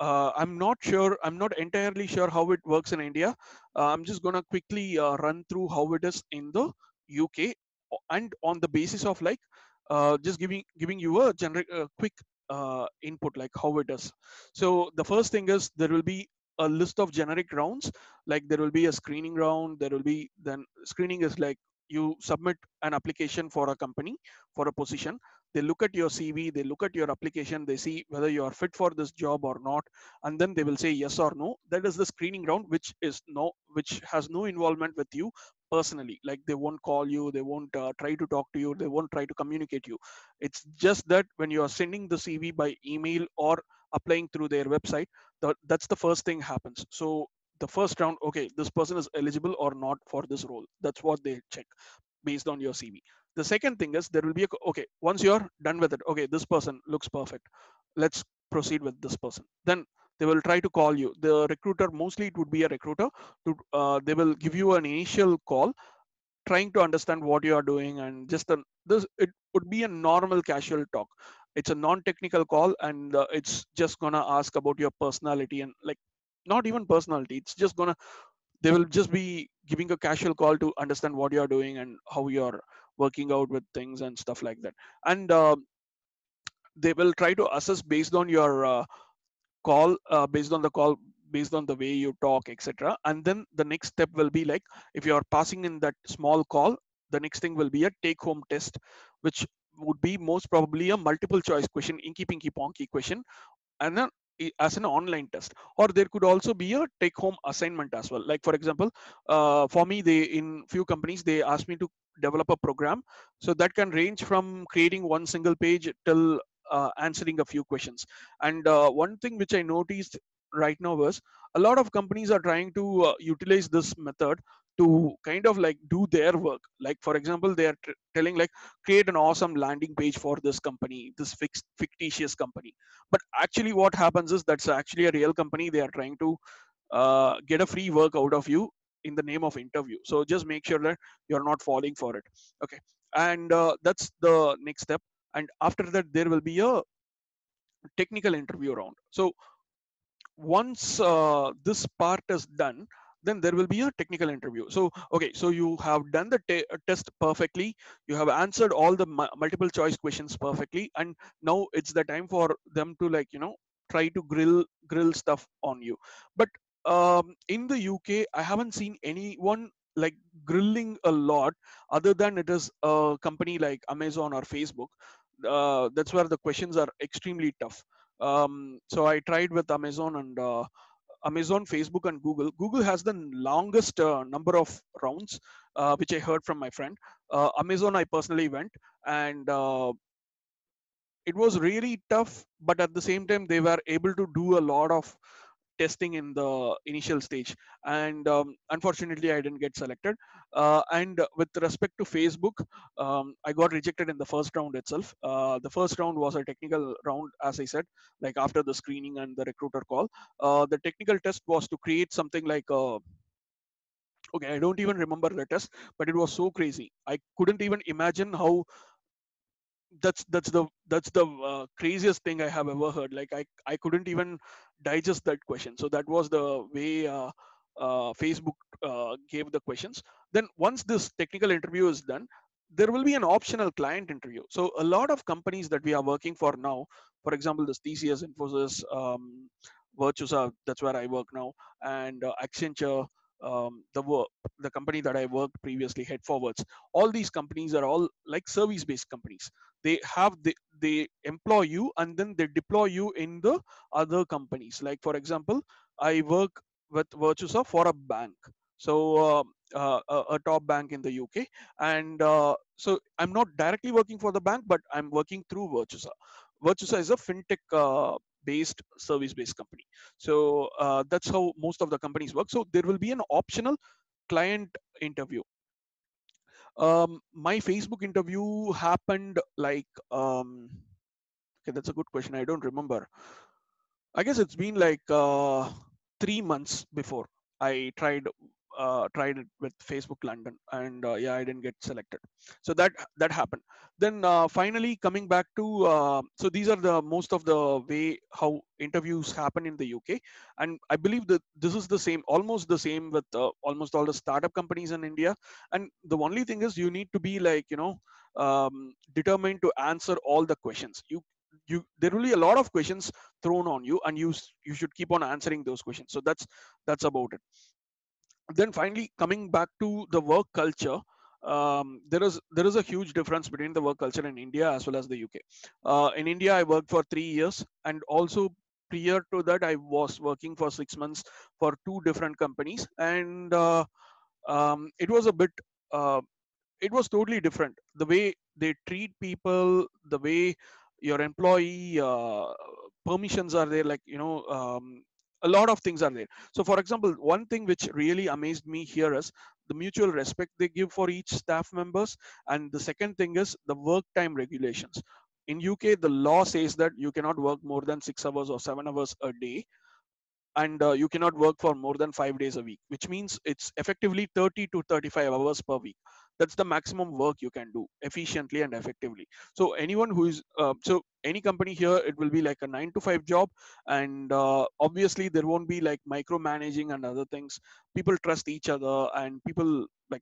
S1: I'm not entirely sure how it works in India. I'm just going to quickly run through how it is in the UK, and on the basis of like just giving you a generic quick input like how it is. So the first thing is there will be a list of generic rounds. Like there will be a screening round. There will be, then screening is like you submit an application for a company for a position. They look at your CV, they look at your application, they see whether you are fit for this job or not, and then they will say yes or no. That is the screening round, which has no involvement with you personally. Like they won't call you, they won't try to talk to you, they won't try to communicate you. It's just that when you are sending the CV by email or applying through their website, that's the first thing happens. So the first round, okay, this person is eligible or not for this role. That's what they check based on your CV. The second thing is there will be okay, once you're done with it, okay, this person looks perfect, let's proceed with this person. Then they will try to call you. The recruiter, mostly it would be a recruiter, they will give you an initial call, trying to understand what you are doing, and just this it would be a normal casual talk. It's a non-technical call, and it's just gonna ask about your personality, and like not even personality, it's just gonna, they will just be giving a casual call to understand what you're doing and how you're working out with things and stuff like that. And they will try to assess based on your call, based on the call, based on the way you talk, etc. And then the next step will be like, if you are passing in that small call, the next thing will be a take home test, which would be most probably a multiple choice question, inky pinky ponky question, and then as an online test. Or there could also be a take home assignment as well. Like for example, for me, they in few companies they asked me to develop a program, so that can range from creating one single page till answering a few questions. And one thing which I noticed right now was a lot of companies are trying to utilize this method to kind of like do their work. Like for example, they are telling like, create an awesome landing page for this company, this fictitious company. But actually what happens is that's actually a real company. They are trying to get a free work out of you in the name of interview. So just make sure that you're not falling for it. Okay. And that's the next step. And after that there will be a technical interview round. So once this part is done, then there will be a technical interview. So okay, so you have done the test perfectly, you have answered all the multiple choice questions perfectly, and now it's the time for them to like, try to grill stuff on you. But in the UK I haven't seen anyone like grilling a lot, other than it is a company like Amazon or Facebook. That's where the questions are extremely tough. So I tried with Amazon, and Amazon, Facebook, and Google. Google has the longest number of rounds, which I heard from my friend. Amazon, I personally went, and it was really tough. But at the same time, they were able to do a lot of testing in the initial stage, and unfortunately I didn't get selected. And with respect to Facebook, I got rejected in the first round itself. The first round was a technical round, as I said, like after the screening and the recruiter call. The technical test was to create something like okay, I don't even remember the test, but it was so crazy. I couldn't even imagine how that's the craziest thing I have ever heard. Like I couldn't even digest that question. So that was the way Facebook gave the questions. Then once this technical interview is done, there will be an optional client interview. So a lot of companies that we are working for now, for example, this TCS, Infosys, Virtusa, that's where I work now, and Accenture, the company that I worked previously, Headforwards. All these companies are all like service-based companies. They employ you and then they deploy you in the other companies. Like for example, I work with Virtusa for a bank, so a top bank in the UK, and so I'm not directly working for the bank, but I'm working through Virtusa. Virtusa is a fintech based service based company. So that's how most of the companies work. So there will be an optional client interview. My Facebook interview happened like okay, that's a good question. I don't remember. I guess it's been like 3 months before I tried it with Facebook London, and yeah, I didn't get selected. So that happened. Then finally coming back to so these are the most of the way how interviews happen in the UK, and I believe that this is the same, almost the same with almost all the startup companies in India. And the only thing is you need to be like determined to answer all the questions. You there will be a lot of questions thrown on you, and you should keep on answering those questions. So that's about it. Then finally coming back to the work culture, there is a huge difference between the work culture in India as well as the UK. In India I worked for 3 years, and also prior to that I was working for 6 months for two different companies, and it was a bit uh, it was totally different. The way they treat people, the way your employee permissions are there, like a lot of things are there. So for example, one thing which really amazed me here is the mutual respect they give for each staff members, and the second thing is the work time regulations. In UK the law says that you cannot work more than 6 hours or 7 hours a day, and you cannot work for more than 5 days a week, which means it's effectively 30 to 35 hours per week. That's the maximum work you can do efficiently and effectively. So anyone who is so any company here, it will be like a 9 to 5 job, and obviously there won't be like micromanaging and other things. People trust each other, and people like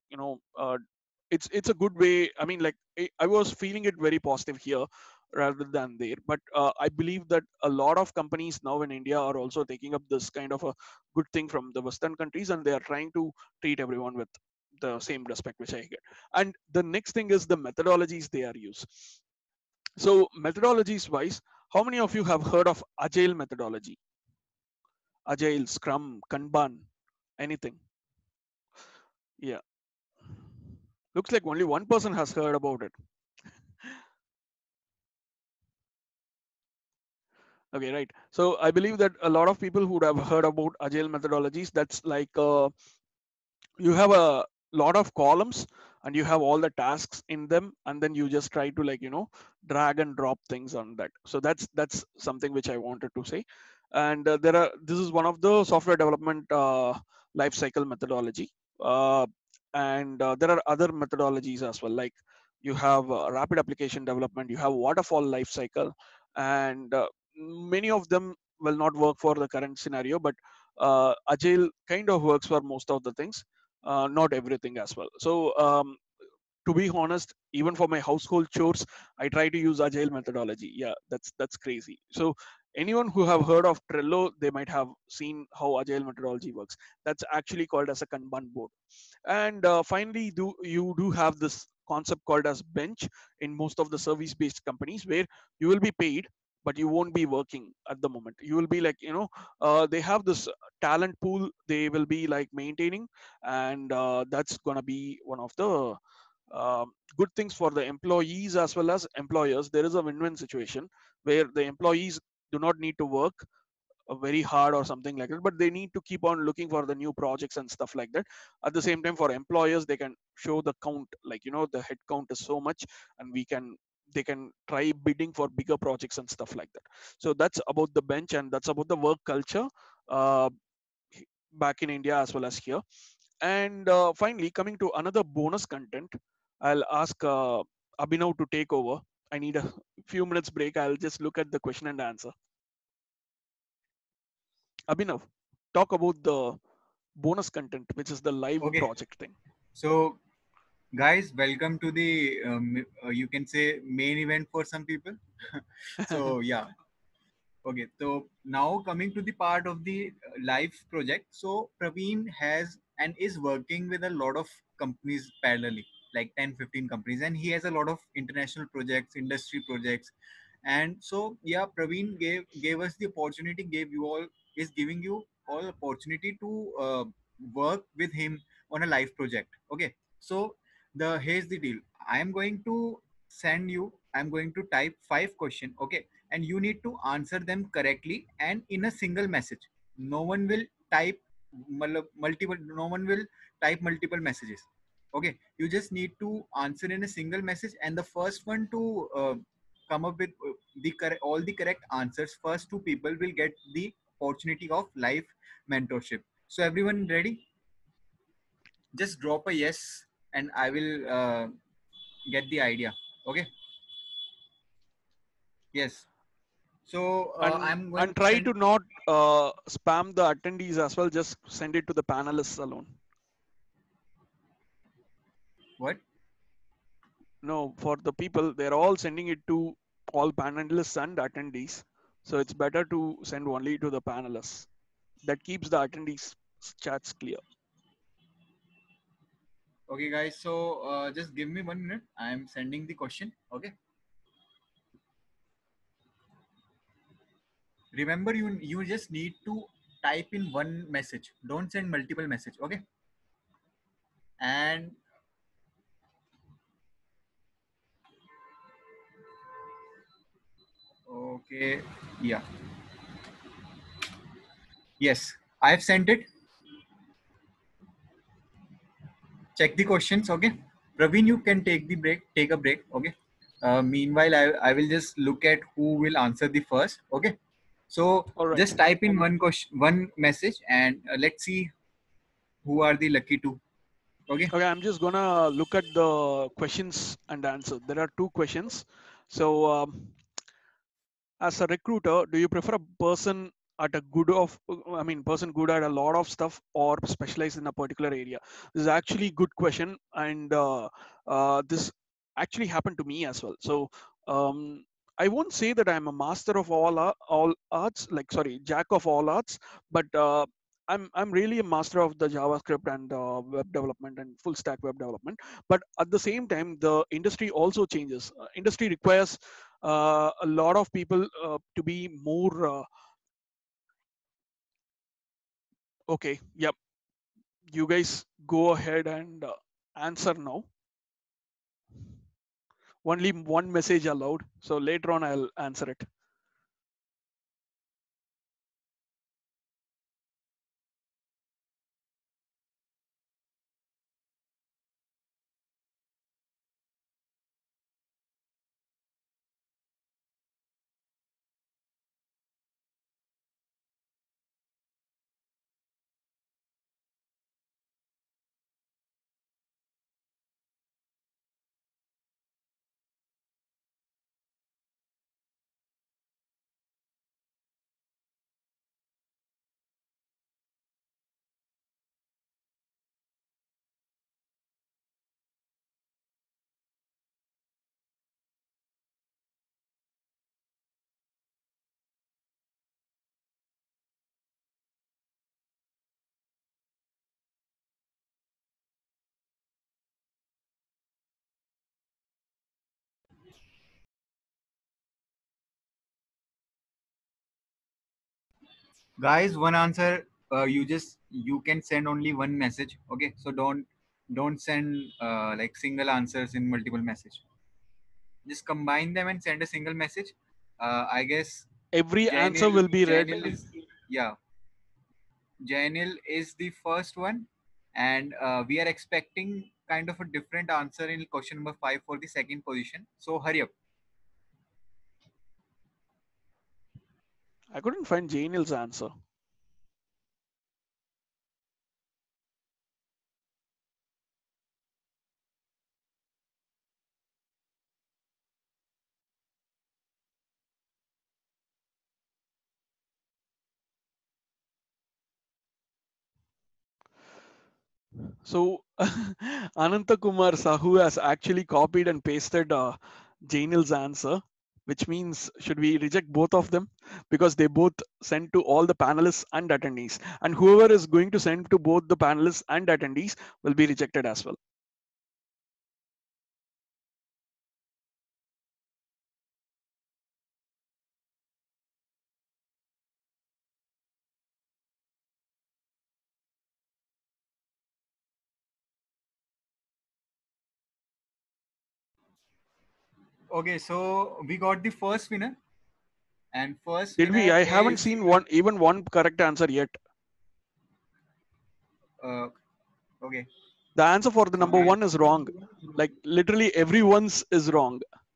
S1: it's a good way. I mean, like I was feeling it very positive here rather than there. But I believe that a lot of companies now in India are also taking up this kind of a good thing from the Western countries, and they are trying to treat everyone with the same respect which I get. And the next thing is the methodologies they are used. So methodologies wise, how many of you have heard of Agile methodology? Agile, Scrum, Kanban, anything? Yeah, looks like only one person has heard about it. Okay, right. So I believe that a lot of people who would have heard about Agile methodologies, that's like you have a lot of columns and you have all the tasks in them, and then you just try to drag and drop things on that. So that's something which I wanted to say. And this is one of the software development life cycle methodology. And there are other methodologies as well, like you have rapid application development, you have waterfall life cycle, and many of them will not work for the current scenario, but Agile kind of works for most of the things, not everything as well. So to be honest, even for my household chores, I try to use Agile methodology. Yeah, that's crazy. So anyone who have heard of Trello, they might have seen how Agile methodology works. That's actually called as a Kanban board. And finally, you do have this concept called as bench in most of the service-based companies, where you will be paid, but you won't be working at the moment. You will be like, they have this talent pool they will be like maintaining, and that's gonna be one of the good things for the employees as well as employers. There is a win-win situation where the employees do not need to work, very hard or something like that, but they need to keep on looking for the new projects and stuff like that. At the same time, for employers, they can show the count, like, the head count is so much, and they can try bidding for bigger projects and stuff like that. So that's about the bench, and that's about the work culture uh, back in India as well as here. And finally, coming to another bonus content, I'll ask Abhinav to take over. I need a few minutes break. I'll just look at the question and answer. Abhinav, talk about the bonus content, which is the live
S2: Okay.
S1: project thing.
S2: So, guys, welcome to the you can say main event for some people. So yeah. Okay, so now coming to the part of the live project. So Praveen has and is working with a lot of companies parallelly, like 10, 15 companies, and he has a lot of international projects, industry projects. And so yeah, Praveen gave us the opportunity, gave you all is giving you all opportunity to work with him on a live project. Okay, so the here's the deal. I'm going to send you, I'm going to type 5 questions. Okay, and you need to answer them correctly and in a single message. No one will type multiple, no one will type multiple messages. Okay, you just need to answer in a single message, and the first one to come up with all the correct answers, first two people will get the opportunity of live mentorship. So everyone ready? Just drop a yes and I will get the idea. Okay, yes. So
S1: and
S2: I'm going
S1: and
S2: to
S1: try
S2: send
S1: to not spam the attendees as well. Just send it to the panelists alone.
S2: what?
S1: No, for the people, they're all sending it to all panelists and attendees. So it's better to send only to the panelists. That keeps the attendees chats clear.
S2: Okay, guys. So just give me 1 minute. I'm sending the question. Okay. Remember, you just need to type in one message. Don't send multiple message. Okay. And okay, yeah, yes, I've sent it. Check the questions. Okay. Praveen, you can take the break. Take a break. Okay. Meanwhile, I will just look at who will answer the first. Okay. So
S1: All right.
S2: just type in one question, one message, and let's see who are the lucky two. Okay.
S1: Okay, I'm just gonna look at the questions and answer. There are two questions. So, as a recruiter, do you prefer a person at a good of, I mean, person good at a lot of stuff or specialize in a particular area? This is actually a good question, and this actually happened to me as well. So, I won't say that I'm a master of all arts, like sorry, jack of all arts, but I'm really a master of the JavaScript and web development and full stack web development. But at the same time, the industry also changes. Industry requires a lot of people to be more okay. Yep, you guys go ahead and answer now. Only one message allowed, so later on I'll answer it.
S2: Guys, one answer. You can send only one message. Okay, so don't send like single answers in multiple message. Just combine them and send a single message. I guess
S1: Every answer will be read.
S2: Janil is. Yeah, Jainil is the first one, and we are expecting kind of a different answer in question number 5 for the second position. So hurry up.
S1: I couldn't find Janil's answer. So Ananta Kumar Sahu has actually copied and pasted Janil's answer, which means should we reject both of them because they both sent to all the panelists and attendees, and whoever is going to send to both the panelists and attendees will be rejected as well.
S2: Okay, so we got the first winner, and first
S1: Did we?
S2: winner
S1: I haven't
S2: is
S1: seen even one correct answer yet.
S2: uh, okay.
S1: The answer for the
S2: So
S1: number one is wrong. Like literally everyone's is wrong.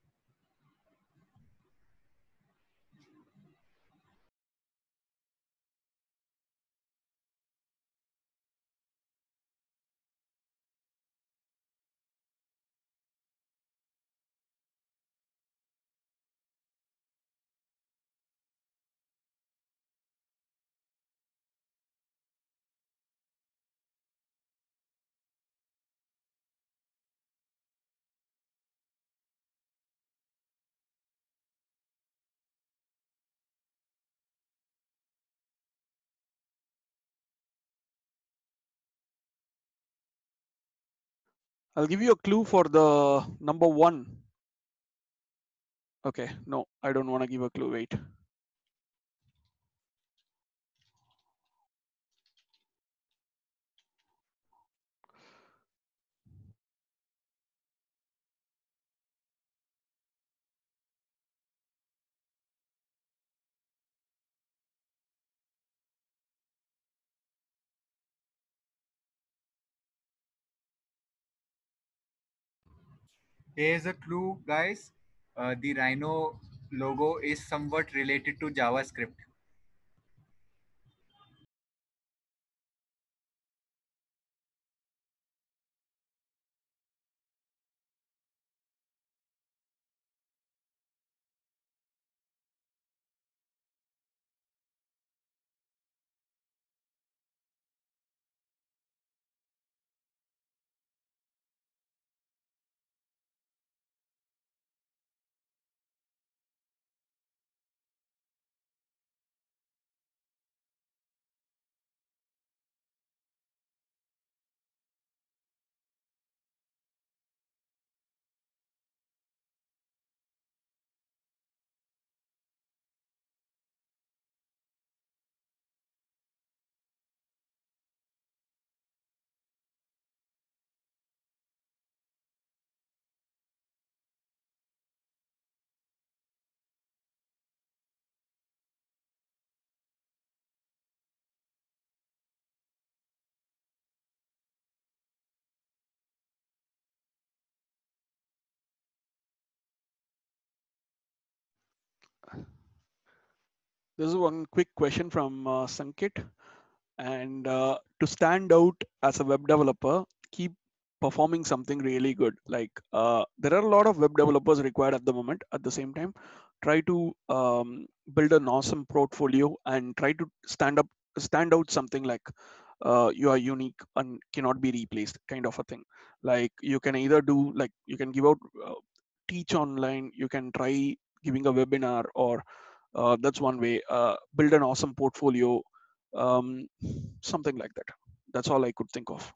S1: I'll give you a clue for the number one. Okay, no, I don't want to give a clue. Wait.
S2: here's a clue, guys. The Rhino logo is somewhat related to JavaScript.
S1: This is one quick question from Sankit. And to stand out as a web developer, keep performing something really good. Like there are a lot of web developers required at the moment. At the same time, try to build an awesome portfolio and try to stand out something like you are unique and cannot be replaced, kind of a thing. Like you can either do like you can give out teach online, you can try giving a webinar, or that's one way. Build an awesome portfolio, um, something like that. That's all I could think of.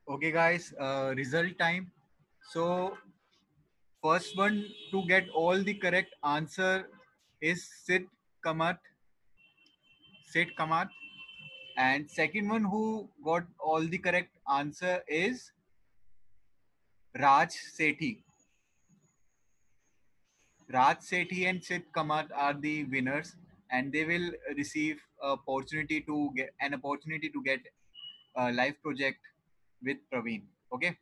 S2: Okay, guys, result time. So, first one to get all the correct answer is Kamat, Sid Kamat. And second one who got all the correct answer is Raj Sethi. Raj Sethi and Sid Kamat are the winners, and they will receive an opportunity to get a live project with Praveen. Okay,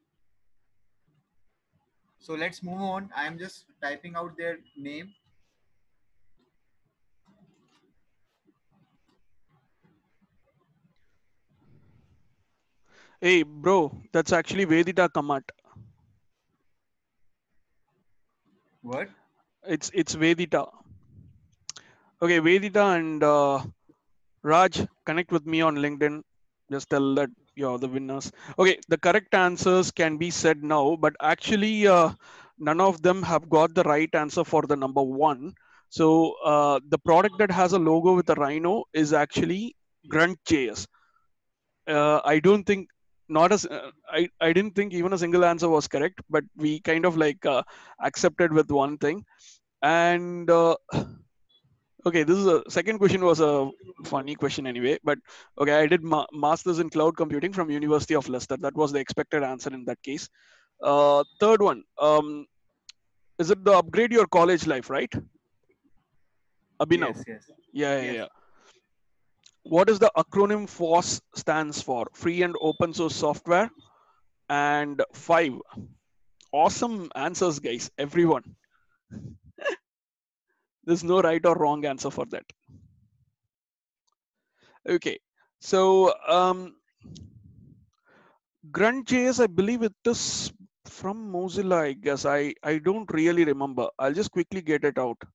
S2: so let's move on. I'm just typing out their name.
S1: Hey, bro, that's actually Vedita Kamat.
S2: What?
S1: It's Vedita. Okay, Vedita and Raj, connect with me on LinkedIn. Just tell that you're the winners. Okay, the correct answers can be said now, but actually, none of them have got the right answer for the number one. So the product that has a logo with a rhino is actually Grunt.js. I don't think not as I didn't think even a single answer was correct, but we kind of like accepted with one thing. And okay, this is a second question was a funny question anyway, but okay, I did masters in cloud computing from University of Leicester. That was the expected answer in that case. Third one, is it the upgrade your college life, right? Abhinav.
S2: Yes, yes,
S1: Yeah, yeah,
S2: yes.
S1: yeah. What is the acronym FOSS stands for? Free and open source software. And five, awesome answers, guys. Everyone. There's no right or wrong answer for that. Okay. So Grunt.js, I believe it is from Mozilla, I guess. I don't really remember. I'll just quickly get it out.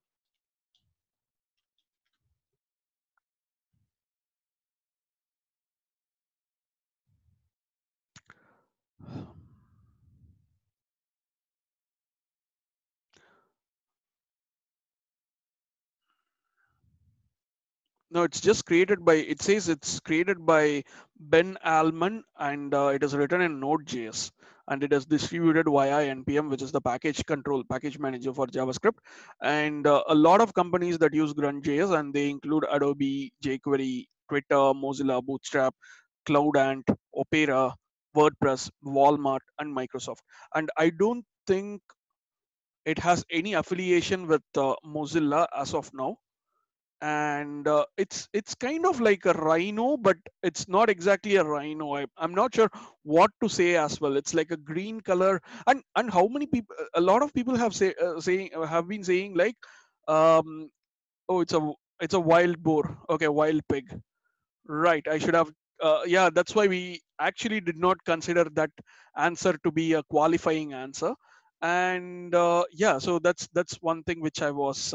S1: No, it's just created by, it says it's created by Ben Alman and it is written in Node.js and it is distributed via NPM, which is the package control, package manager for JavaScript. And a lot of companies that use Grunt.js and they include Adobe, jQuery, Twitter, Mozilla, Bootstrap, CloudAnt, Opera, WordPress, Walmart, and Microsoft. And I don't think it has any affiliation with Mozilla as of now. And it's kind of like a rhino, but it's not exactly a rhino. I'm not sure what to say as well. It's like a green color, and how many people? A lot of people have saying have been saying like, um, oh, it's a wild boar. Okay, wild pig. Right. I should have. Yeah, that's why we actually did not consider that answer to be a qualifying answer. And yeah, so that's one thing which I was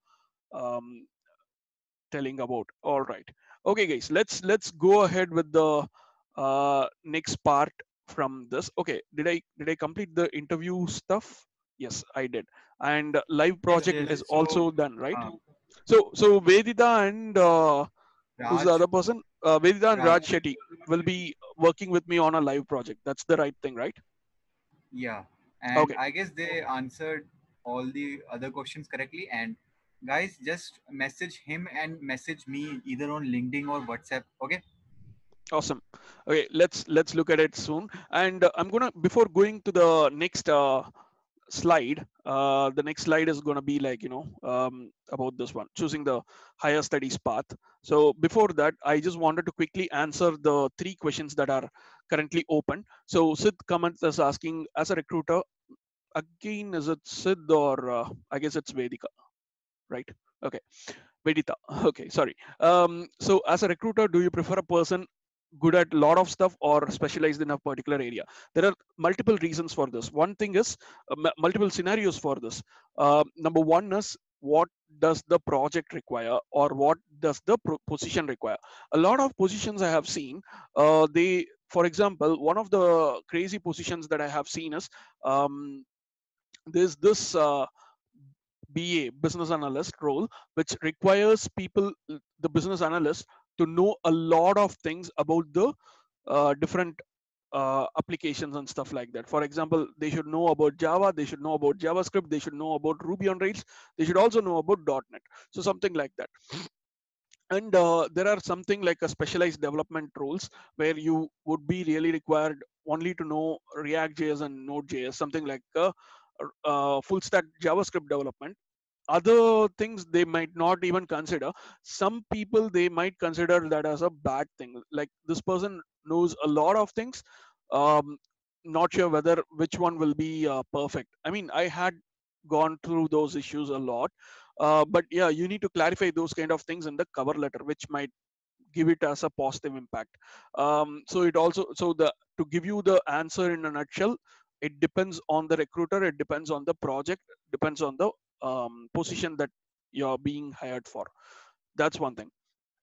S1: um, telling about. All right. Okay, guys, let's go ahead with the next part from this. Okay, did I complete the interview stuff? Yes, I did. And live
S2: Yes,
S1: project
S2: yes.
S1: is
S2: So,
S1: also done, right?
S2: uh,
S1: So Vedita and who's the
S2: Raj,
S1: other person? Vedita and
S2: Raj,
S1: Raj Shetty will be working with me on a live project. That's the right thing, right?
S2: yeah. And
S1: Okay,
S2: I guess they answered all the other questions correctly. And guys, just message him and message me either on LinkedIn or WhatsApp. Okay.
S1: awesome. Okay, let's look at it soon. And I'm gonna before going to the next slide, the next slide is going to be like about this one, choosing the higher studies path. So before that, I just wanted to quickly answer the three questions that are currently open. So Sid comment is asking, as a recruiter, again, is it Sid or I guess it's Vedika, right? Okay, Vedita. Okay, sorry. So as a recruiter, do you prefer a person good at a lot of stuff or specialized in a particular area? There are multiple reasons for this. One thing is multiple scenarios for this. Number one is, what does the project require or what does the position require? A lot of positions I have seen, they, for example, one of the crazy positions that I have seen is there's this BA, business analyst role, which requires people, the business analyst, to know a lot of things about the different applications and stuff like that. For example, they should know about Java, they should know about JavaScript, they should know about Ruby on Rails, they should also know about .NET. So something like that. And there are something like a specialized development roles where you would be really required only to know React.js and Node.js, something like full stack JavaScript development. Other things they might not even consider. Some people, they might consider that as a bad thing, like this person knows a lot of things, um, not sure whether which one will be perfect. I mean, I had gone through those issues a lot, but yeah, you need to clarify those kind of things in the cover letter, which might give it as a positive impact. So it also, so the, to give you the answer in a nutshell, it depends on the recruiter, it depends on the project, depends on the position that you're being hired for. That's one thing.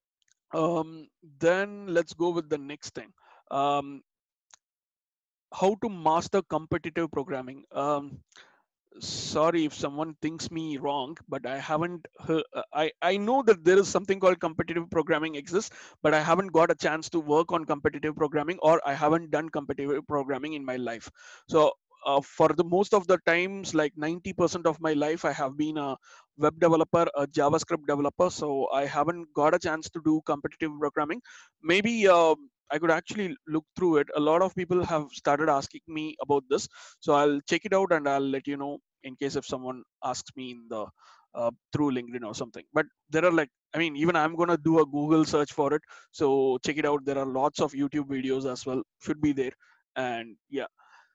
S1: Then let's go with the next thing. um, how to master competitive programming. Sorry if someone thinks me wrong, but I haven't I know that there is something called competitive programming exists, but I haven't got a chance to work on competitive programming, or I haven't done competitive programming in my life. So for the most of the times, like 90% of my life, I have been a web developer, a JavaScript developer, so I haven't got a chance to do competitive programming. Maybe I could actually look through it. A lot of people have started asking me about this, so I'll check it out and I'll let you know in case if someone asks me in the through LinkedIn or something. But there are like, I mean, even I'm gonna do a Google search for it, so check it out. There are lots of YouTube videos as well, should be there. And yeah,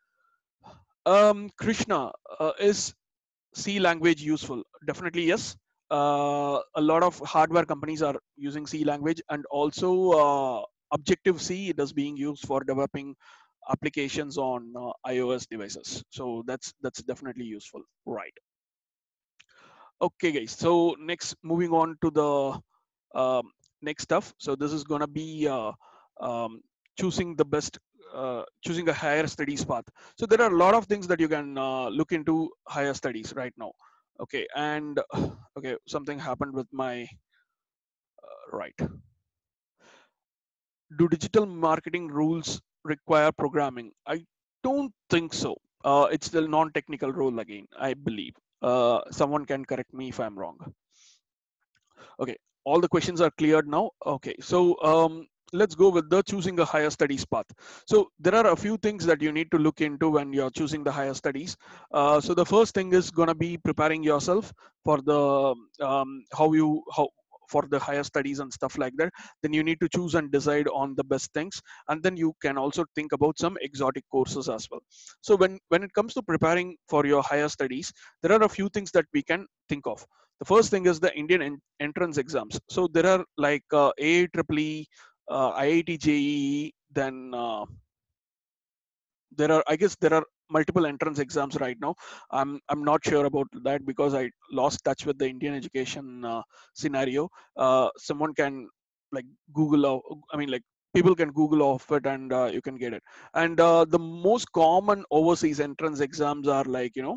S1: Krishna, is C language useful? Definitely yes. A lot of hardware companies are using C language, and also Objective C, it is being used for developing applications on iOS devices. So that's definitely useful, right? Okay, guys. So next, moving on to the next stuff. So this is gonna be um, choosing the best, choosing a higher studies path. So there are a lot of things that you can look into higher studies right now. Okay, and okay, something happened with my right. Do digital marketing rules require programming? I don't think so. It's still non-technical role again, I believe. Someone can correct me if I'm wrong. Okay, all the questions are cleared now. Okay, so let's go with the choosing a higher studies path. So there are a few things that you need to look into when you're choosing the higher studies. So the first thing is gonna be preparing yourself for the how for the higher studies and stuff like that. Then you need to choose and decide on the best things, and then you can also think about some exotic courses as well. So when it comes to preparing for your higher studies, there are a few things that we can think of. The first thing is the Indian entrance exams. So there are like AEEE, IIT JEE, then there are, I guess there are multiple entrance exams right now. I'm not sure about that because I lost touch with the Indian education scenario. Someone can like Google, I mean, like people can Google off it and you can get it. And the most common overseas entrance exams are like, you know,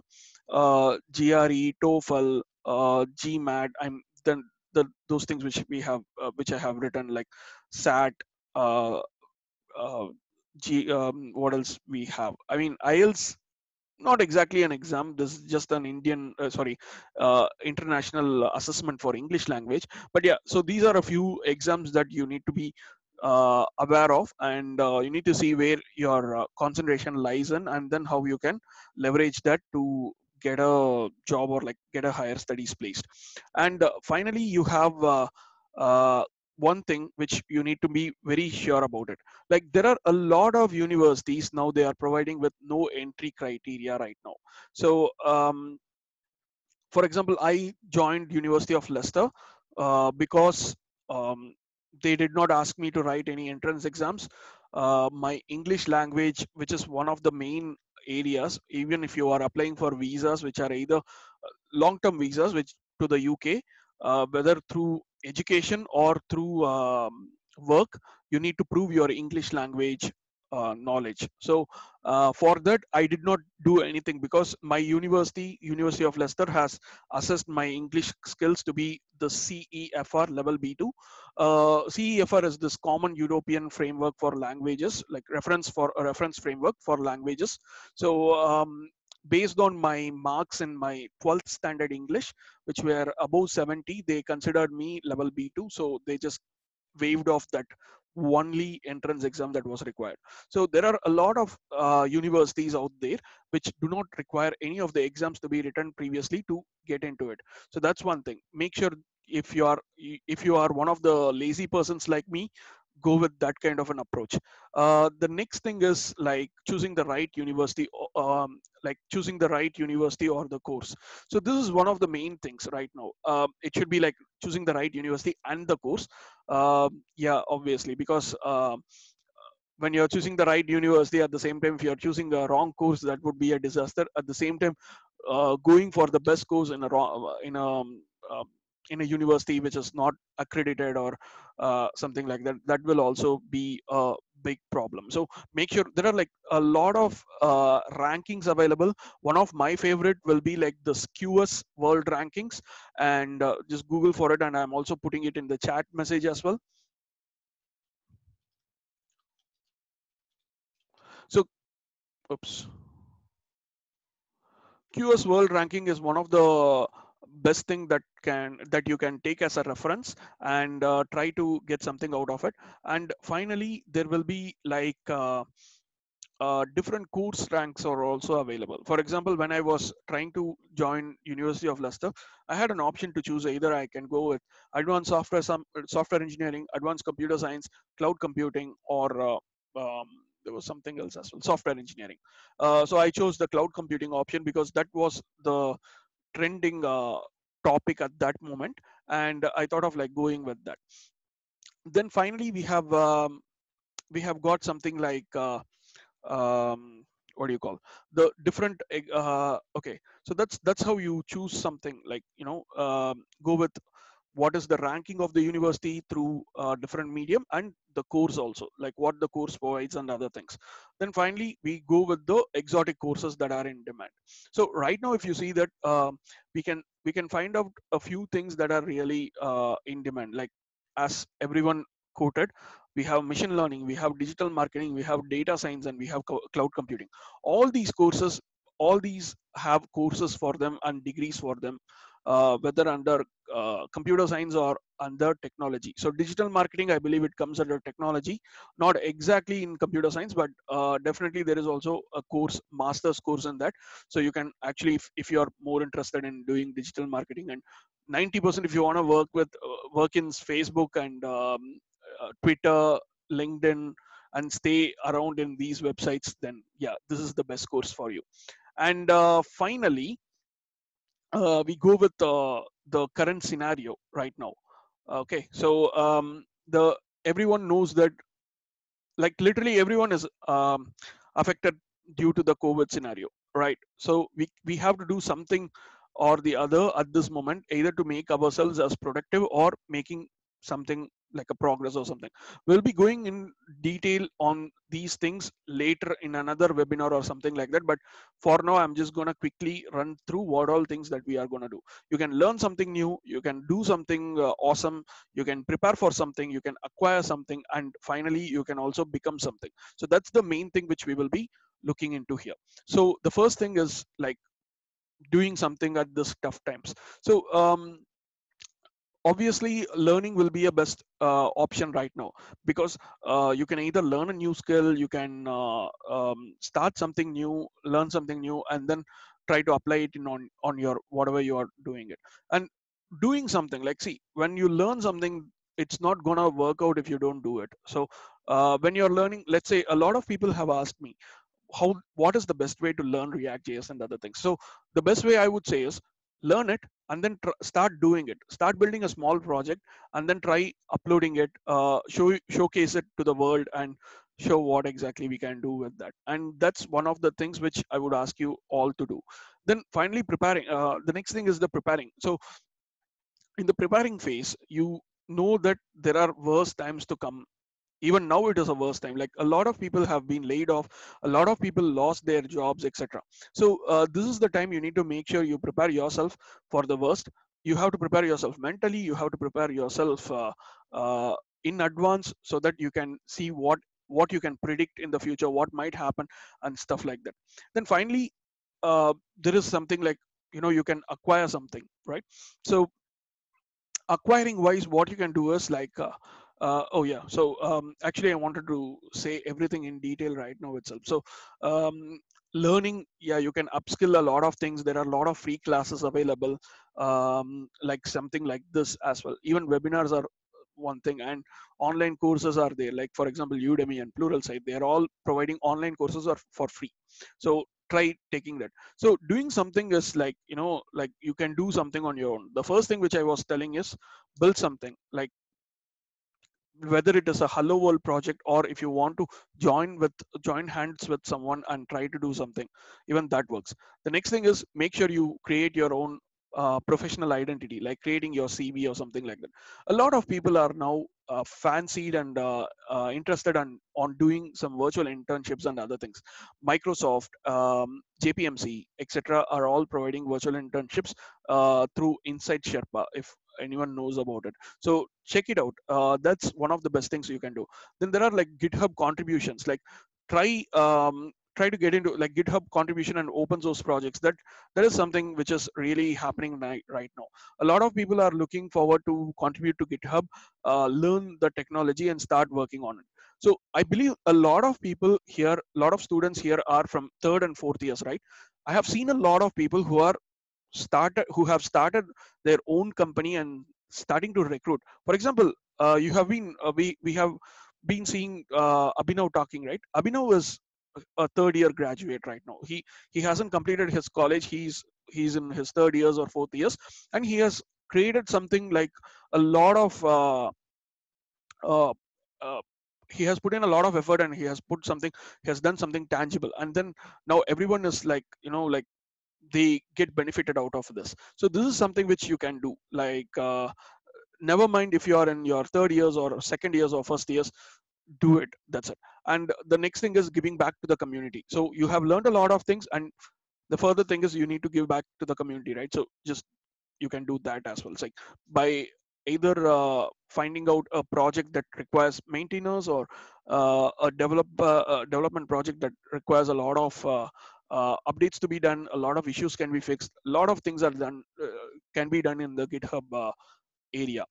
S1: GRE, TOEFL, GMAT. I'm then those things which we have, which I have written, like SAT, uh, uh, what else we have? I mean, IELTS, not exactly an exam. This is just an international assessment for English language. But yeah, so these are a few exams that you need to be aware of, and you need to see where your concentration lies in, and then how you can leverage that to get a job or like get a higher studies placed. And finally, you have uh, one thing which you need to be very sure about it. Like there are a lot of universities now, they are providing with no entry criteria right now. So for example, I joined University of Leicester because um, they did not ask me to write any entrance exams. My English language, which is one of the main areas, even if you are applying for visas which are either long-term visas which to the UK, whether through education or through work, you need to prove your English language knowledge. So for that, I did not do anything because my university, University of Leicester, has assessed my English skills to be the CEFR level B2. CEFR is this common European framework for languages, like reference for a reference framework for languages. So based on my marks in my 12th standard English, which were above 70, they considered me level B2. So they just waived off that only entrance exam that was required. So there are a lot of universities out there which do not require any of the exams to be written previously to get into it. So that's one thing. Make sure if you are one of the lazy persons like me, go with that kind of an approach. The next thing is like choosing the right university, like choosing the right university or the course. So this is one of the main things right now. It should be like choosing the right university and the course. Yeah, obviously, because when you're choosing the right university, at the same time, if you're choosing the wrong course, that would be a disaster. At the same time, going for the best course in a uh, in a university which is not accredited or something like that, that will also be a big problem. So make sure there are like a lot of rankings available. One of my favorite will be like the SKUS world rankings, and just Google for it, and I'm also putting it in the chat message as well. So oops, QS World Ranking is one of the best thing that you can take as a reference and try to get something out of it. And finally, there will be like different course ranks are also available. For example, when I was trying to join University of Leicester, I had an option to choose. Either I can go with advanced software engineering, advanced computer science, cloud computing, or there was something else as well, software engineering. So I chose the cloud computing option because that was the trending topic at that moment, and I thought of like going with that. Then finally, we have got something like what do you call the different okay, so that's how you choose something, like go with what is the ranking of the university through different medium and the course also, like what the course provides and other things. Then finally we go with the exotic courses that are in demand. So right now if you see that we can find out a few things that are really in demand, like as everyone quoted, we have machine learning, we have digital marketing, we have data science, and we have cloud computing. All these courses, all these have courses for them and degrees for them, whether under computer science or under technology. So digital marketing, I believe it comes under technology, not exactly in computer science, but definitely there is also a course, master's course in that. So you can actually, if you're more interested in doing digital marketing, and 90% if you want to work in Facebook and Twitter, LinkedIn, and stay around in these websites, then yeah, this is the best course for you. And finally, we go with the current scenario right now. Okay, so the everyone knows that like literally everyone is affected due to the COVID scenario, right? So we have to do something or the other at this moment, either to make ourselves as productive or making something like a progress or something. We'll be going in detail on these things later in another webinar or something like that, but for now I'm just going to quickly run through what all things that we are going to do. You can learn something new, you can do something awesome, you can prepare for something, you can acquire something, and finally you can also become something. So that's the main thing which we will be looking into here. So the first thing is like doing something at this tough times. So obviously learning will be a best option right now, because you can either learn a new skill, you can start something new, learn something new, and then try to apply it in on your whatever you are doing it. And doing something, like, see, when you learn something, it's not gonna work out if you don't do it. So when you're learning, let's say a lot of people have asked me what is the best way to learn React.js and other things. So the best way I would say is learn it and then start doing it. Start building a small project and then try uploading it, showcase it to the world, and show what exactly we can do with that. And that's one of the things which I would ask you all to do. Then finally, preparing. The next thing is the preparing. So in the preparing phase, you know that there are worse times to come Even now it is a worst time. Like a lot of people have been laid off, a lot of people lost their jobs, etc. So this is the time you need to make sure you prepare yourself for the worst. You have to prepare yourself mentally, you have to prepare yourself uh, in advance, so that you can see what you can predict in the future, what might happen, and stuff like that. Then finally, there is something like, you can acquire something, right? So acquiring wise, what you can do is like oh yeah, so actually I wanted to say everything in detail right now itself. So learning, yeah, you can upskill a lot of things. There are a lot of free classes available, like something like this as well. Even webinars are one thing, and online courses are there, like for example Udemy and Pluralsight. They are all providing online courses are for free. So try taking that. So doing something is like, like you can do something on your own. The first thing which I was telling is build something, like whether it is a hello world project, or if you want to join hands with someone and try to do something, even that works. The next thing is make sure you create your own professional identity, like creating your CV or something like that. A lot of people are now fancied and interested on doing some virtual internships and other things. Microsoft, JPMC, etc. are all providing virtual internships through Inside Sherpa, if anyone knows about it. So check it out. That's one of the best things you can do. Then there are like GitHub contributions. Like try to get into like GitHub contribution and open source projects. That is something which is really happening right now. A lot of people are looking forward to contribute to GitHub, learn the technology, and start working on it. So I believe a lot of people here, a lot of students here are from third and fourth years, right? I have seen a lot of people who have started their own company and starting to recruit. For example, you have been we have been seeing Abhinav talking, right? Abhinav is a third year graduate right now. He hasn't completed his college. He's in his third years or fourth years, and he has created something like a lot of uh, uh, he has put in a lot of effort, and he has done something tangible. And then now everyone is like, like they get benefited out of this. So this is something which you can do, like never mind if you are in your third years or second years or first years, do it. That's it. And the next thing is giving back to the community. So you have learned a lot of things, and the further thing is you need to give back to the community, right? So just you can do that as well. It's like by either finding out a project that requires maintainers, or a development project that requires a lot of updates to be done, a lot of issues can be fixed, a lot of things are done can be done in the GitHub area.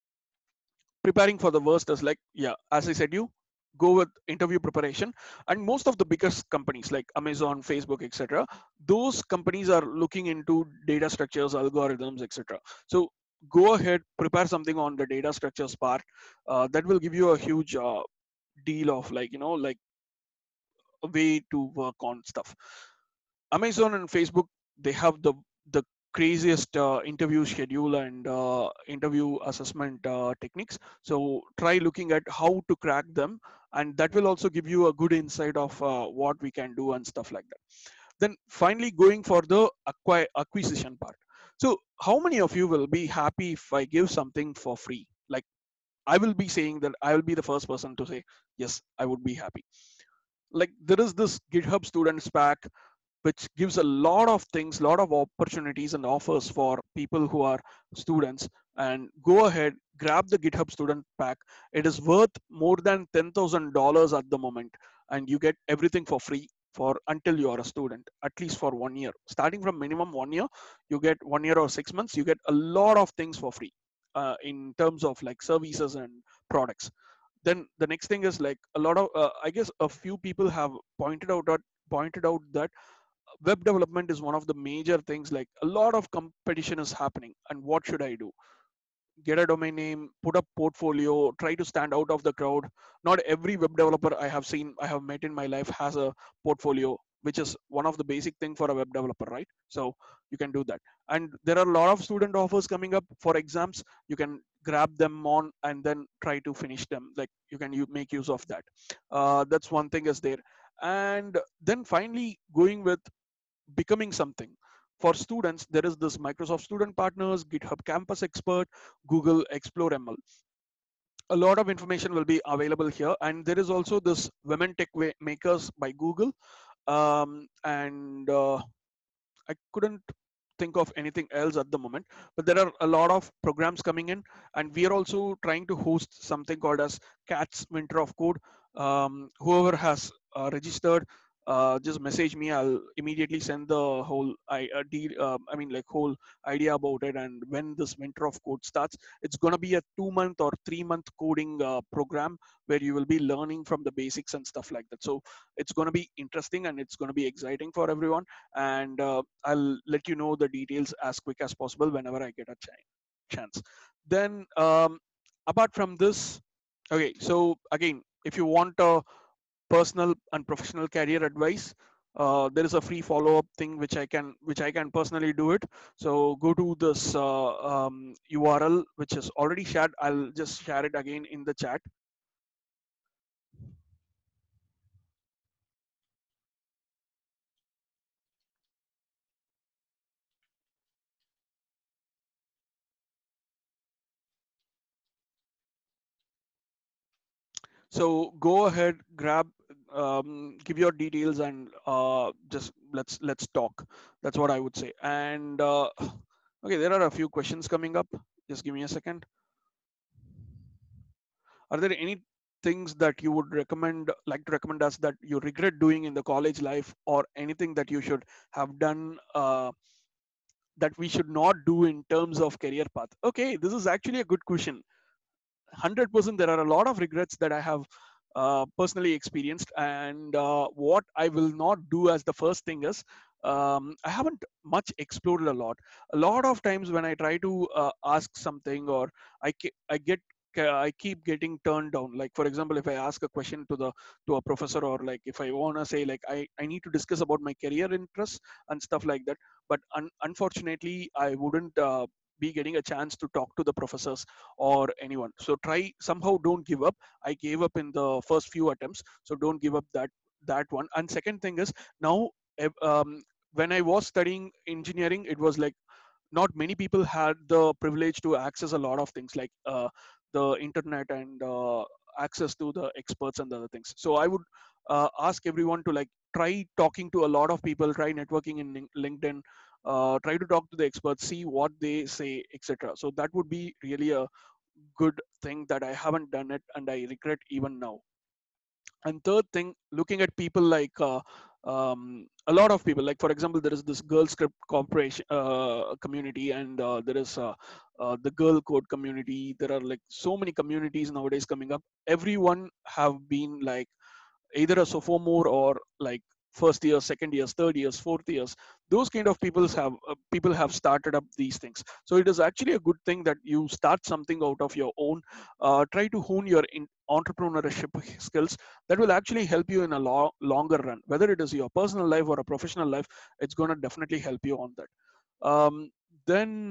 S1: Preparing for the worst is like, yeah, as I said, you go with interview preparation. And most of the biggest companies like Amazon, Facebook, etc., those companies are looking into data structures, algorithms, etc. So go ahead, prepare something on the data structures part. That will give you a huge deal of, like, like a way to work on stuff. Amazon and Facebook, they have the craziest interview schedule and interview assessment techniques. So try looking at how to crack them, and that will also give you a good insight of what we can do and stuff like that. Then finally, going for the acquisition part. So how many of you will be happy if I give something for free? Like, I will be saying that I will be the first person to say yes, I would be happy. Like, there is this GitHub Students Pack, which gives a lot of things, lot of opportunities and offers for people who are students. And go ahead, grab the GitHub Student Pack. It is worth more than $10,000 at the moment, and you get everything for free for until you are a student, at least for 1 year. Starting from minimum 1 year, you get 1 year or 6 months. You get a lot of things for free in terms of like services and products. Then the next thing is like a lot of I guess a few people have pointed out that web development is one of the major things. Like a lot of competition is happening, and what should I do? Get a domain name, put up portfolio, try to stand out of the crowd. Not every web developer I have met in my life has a portfolio, which is one of the basic thing for a web developer, right? So you can do that. And there are a lot of student offers coming up for exams. You can grab them on and then try to finish them. Like you can make use of that. That's one thing is there. And then finally, going with becoming something. For students, there is this Microsoft Student Partners, GitHub Campus Expert, Google Explore ML. a lot of information will be available here, and there is also this Women Tech Makers by Google, and I couldn't think of anything else at the moment, but there are a lot of programs coming in, and we are also trying to host something called as Cats Winter of Code. Whoever has registered, just message me. I'll immediately send the whole I mean, like, whole idea about it, and when this Winter of Code starts. It's going to be a 2 month or 3 month coding program where you will be learning from the basics and stuff like that. So it's going to be interesting and it's going to be exciting for everyone, and I'll let you know the details as quick as possible whenever I get a chance. Then, apart from this, okay, so again, if you want a personal and professional career advice, there is a free follow-up thing which I can personally do it. So go to this URL which is already shared. I'll just share it again in the chat. So go ahead, grab, give your details, and just let's talk. That's what I would say. And okay, there are a few questions coming up. Just give me a second. Are there any things that you would like to recommend us that you regret doing in the college life, or anything that you should have done that we should not do in terms of career path? Okay, this is actually a good question. 100% there are a lot of regrets that I have personally experienced, and what I will not do as the first thing is, I haven't much explored a lot of times when I try to ask something, or I get I keep getting turned down. Like, for example, if I ask a question to a professor, or like if I want to say, like, I need to discuss about my career interests and stuff like that, but unfortunately I wouldn't be getting a chance to talk to the professors or anyone. So try, somehow don't give up. I gave up in the first few attempts, so don't give up that one. And second thing is, now, when I was studying engineering, it was like not many people had the privilege to access a lot of things, like the internet, and access to the experts and the other things. So I would ask everyone to, like, try talking to a lot of people, try networking in LinkedIn, try to talk to the experts, see what they say, etc. So that would be really a good thing that I haven't done it, and I regret even now. And third thing, looking at people like a lot of people, like, for example, there is this Girl Script Corporation community, and there is the Girl Code community. There are, like, so many communities nowadays coming up. Everyone have been like either a sophomore, or like first year, second years, third years, fourth years. Those kind of people have started up these things. So it is actually a good thing that you start something out of your own. Try to hone your entrepreneurship skills. That will actually help you in a longer run, whether it is your personal life or a professional life. It's going to definitely help you on that. Then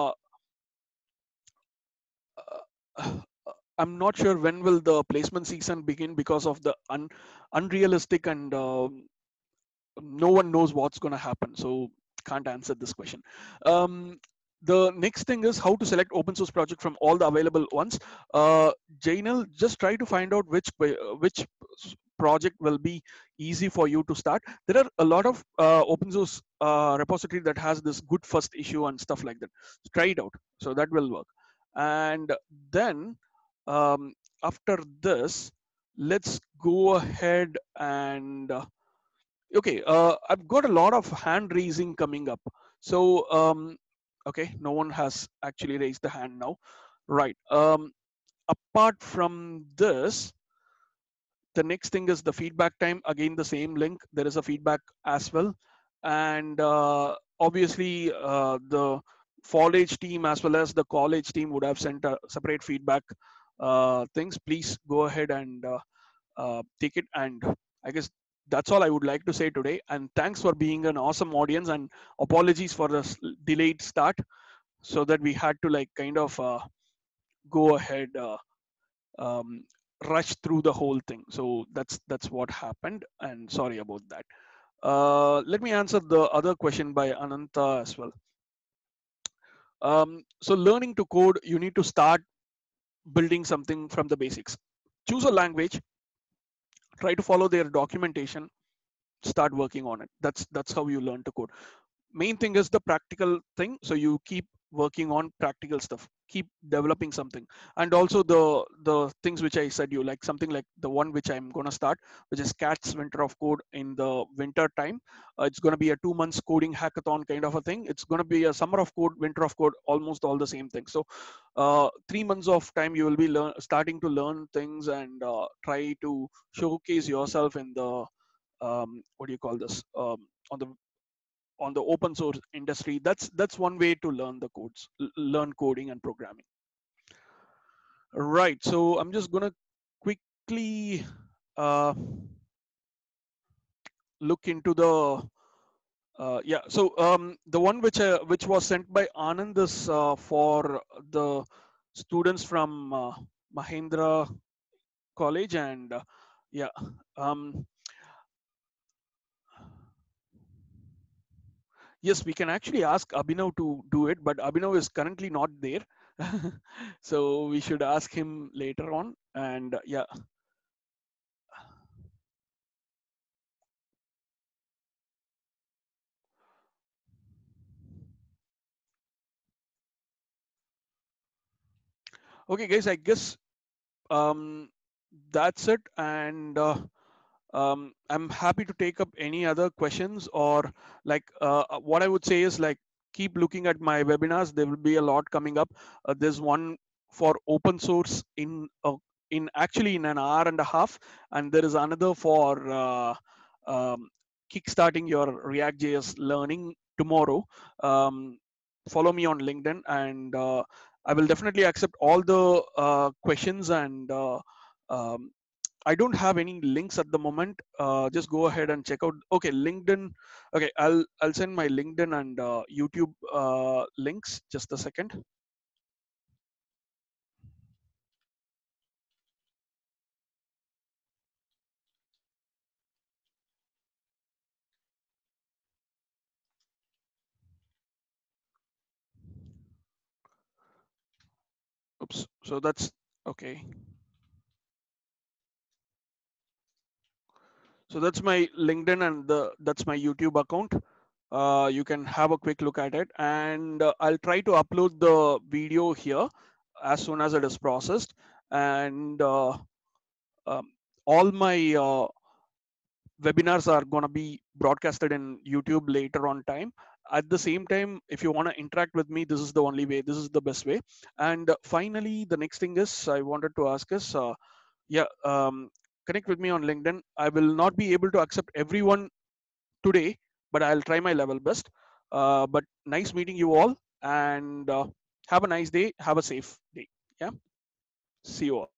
S1: I'm not sure when will the placement season begin, because of the unrealistic, and no one knows what's going to happen. So can't answer this question. The next thing is how to select open source project from all the available ones. Jainal, just try to find out which project will be easy for you to start. There are a lot of open source repository that has this good first issue and stuff like that. Try it out. So that will work. And then, after this, let's go ahead and okay, I've got a lot of hand raising coming up. So okay, no one has actually raised the hand now. Right. Apart from this, the next thing is the feedback time. Again, the same link. There is a feedback as well, and obviously the foliage team as well as the college team would have sent a separate feedback things. Please go ahead and take it. And I guess that's all I would like to say today. And thanks for being an awesome audience. And apologies for the delayed start, so that we had to, like, kind of go ahead. Um, rush through the whole thing. So that's what happened, and sorry about that. Let me answer the other question by Ananta as well. So learning to code, you need to start building something from the basics. Choose a language, try to follow their documentation, start working on it. That's how you learn to code. Main thing is the practical thing, so you keep working on practical stuff, keep developing something. And also the things which I said, you like something like the one which I'm going to start, which is Cat's Winter of Code in the winter time. It's going to be a 2 months coding hackathon kind of a thing. It's going to be a summer of code, winter of code, almost all the same thing. So 3 months of time you will be starting to learn things and try to showcase yourself in the what do you call this, on the open source industry. That's one way to learn the codes, learn coding and programming. Right, so I'm just gonna quickly look into the yeah. So the one which was sent by Anand is for the students from Mahindra College. And yeah, um, yes, we can actually ask Abhinav to do it, but Abhinav is currently not there. So we should ask him later on. And yeah. Okay, guys, I guess um, that's it. And I'm happy to take up any other questions, or like what I would say is like keep looking at my webinars. There will be a lot coming up. There's one for open source in actually in an hour and a half, and there is another for kickstarting your React.js learning tomorrow. Um, Follow me on LinkedIn, and I will definitely accept all the questions. And um, I don't have any links at the moment. Just go ahead and check out. Okay, LinkedIn. Okay, I'll send my LinkedIn and YouTube links. Just a second. Oops. So that's okay. So that's my LinkedIn and that's my YouTube account. You can have a quick look at it, and I'll try to upload the video here as soon as it is processed. And um, all my webinars are going to be broadcasted in YouTube later on time. At the same time, if you want to interact with me, this is the only way. This is the best way. And finally, the next thing is I wanted to ask is, yeah, connect with me on LinkedIn. I will not be able to accept everyone today, but I'll try my level best. But nice meeting you all, and have a nice day. Have a safe day. Yeah. See you all.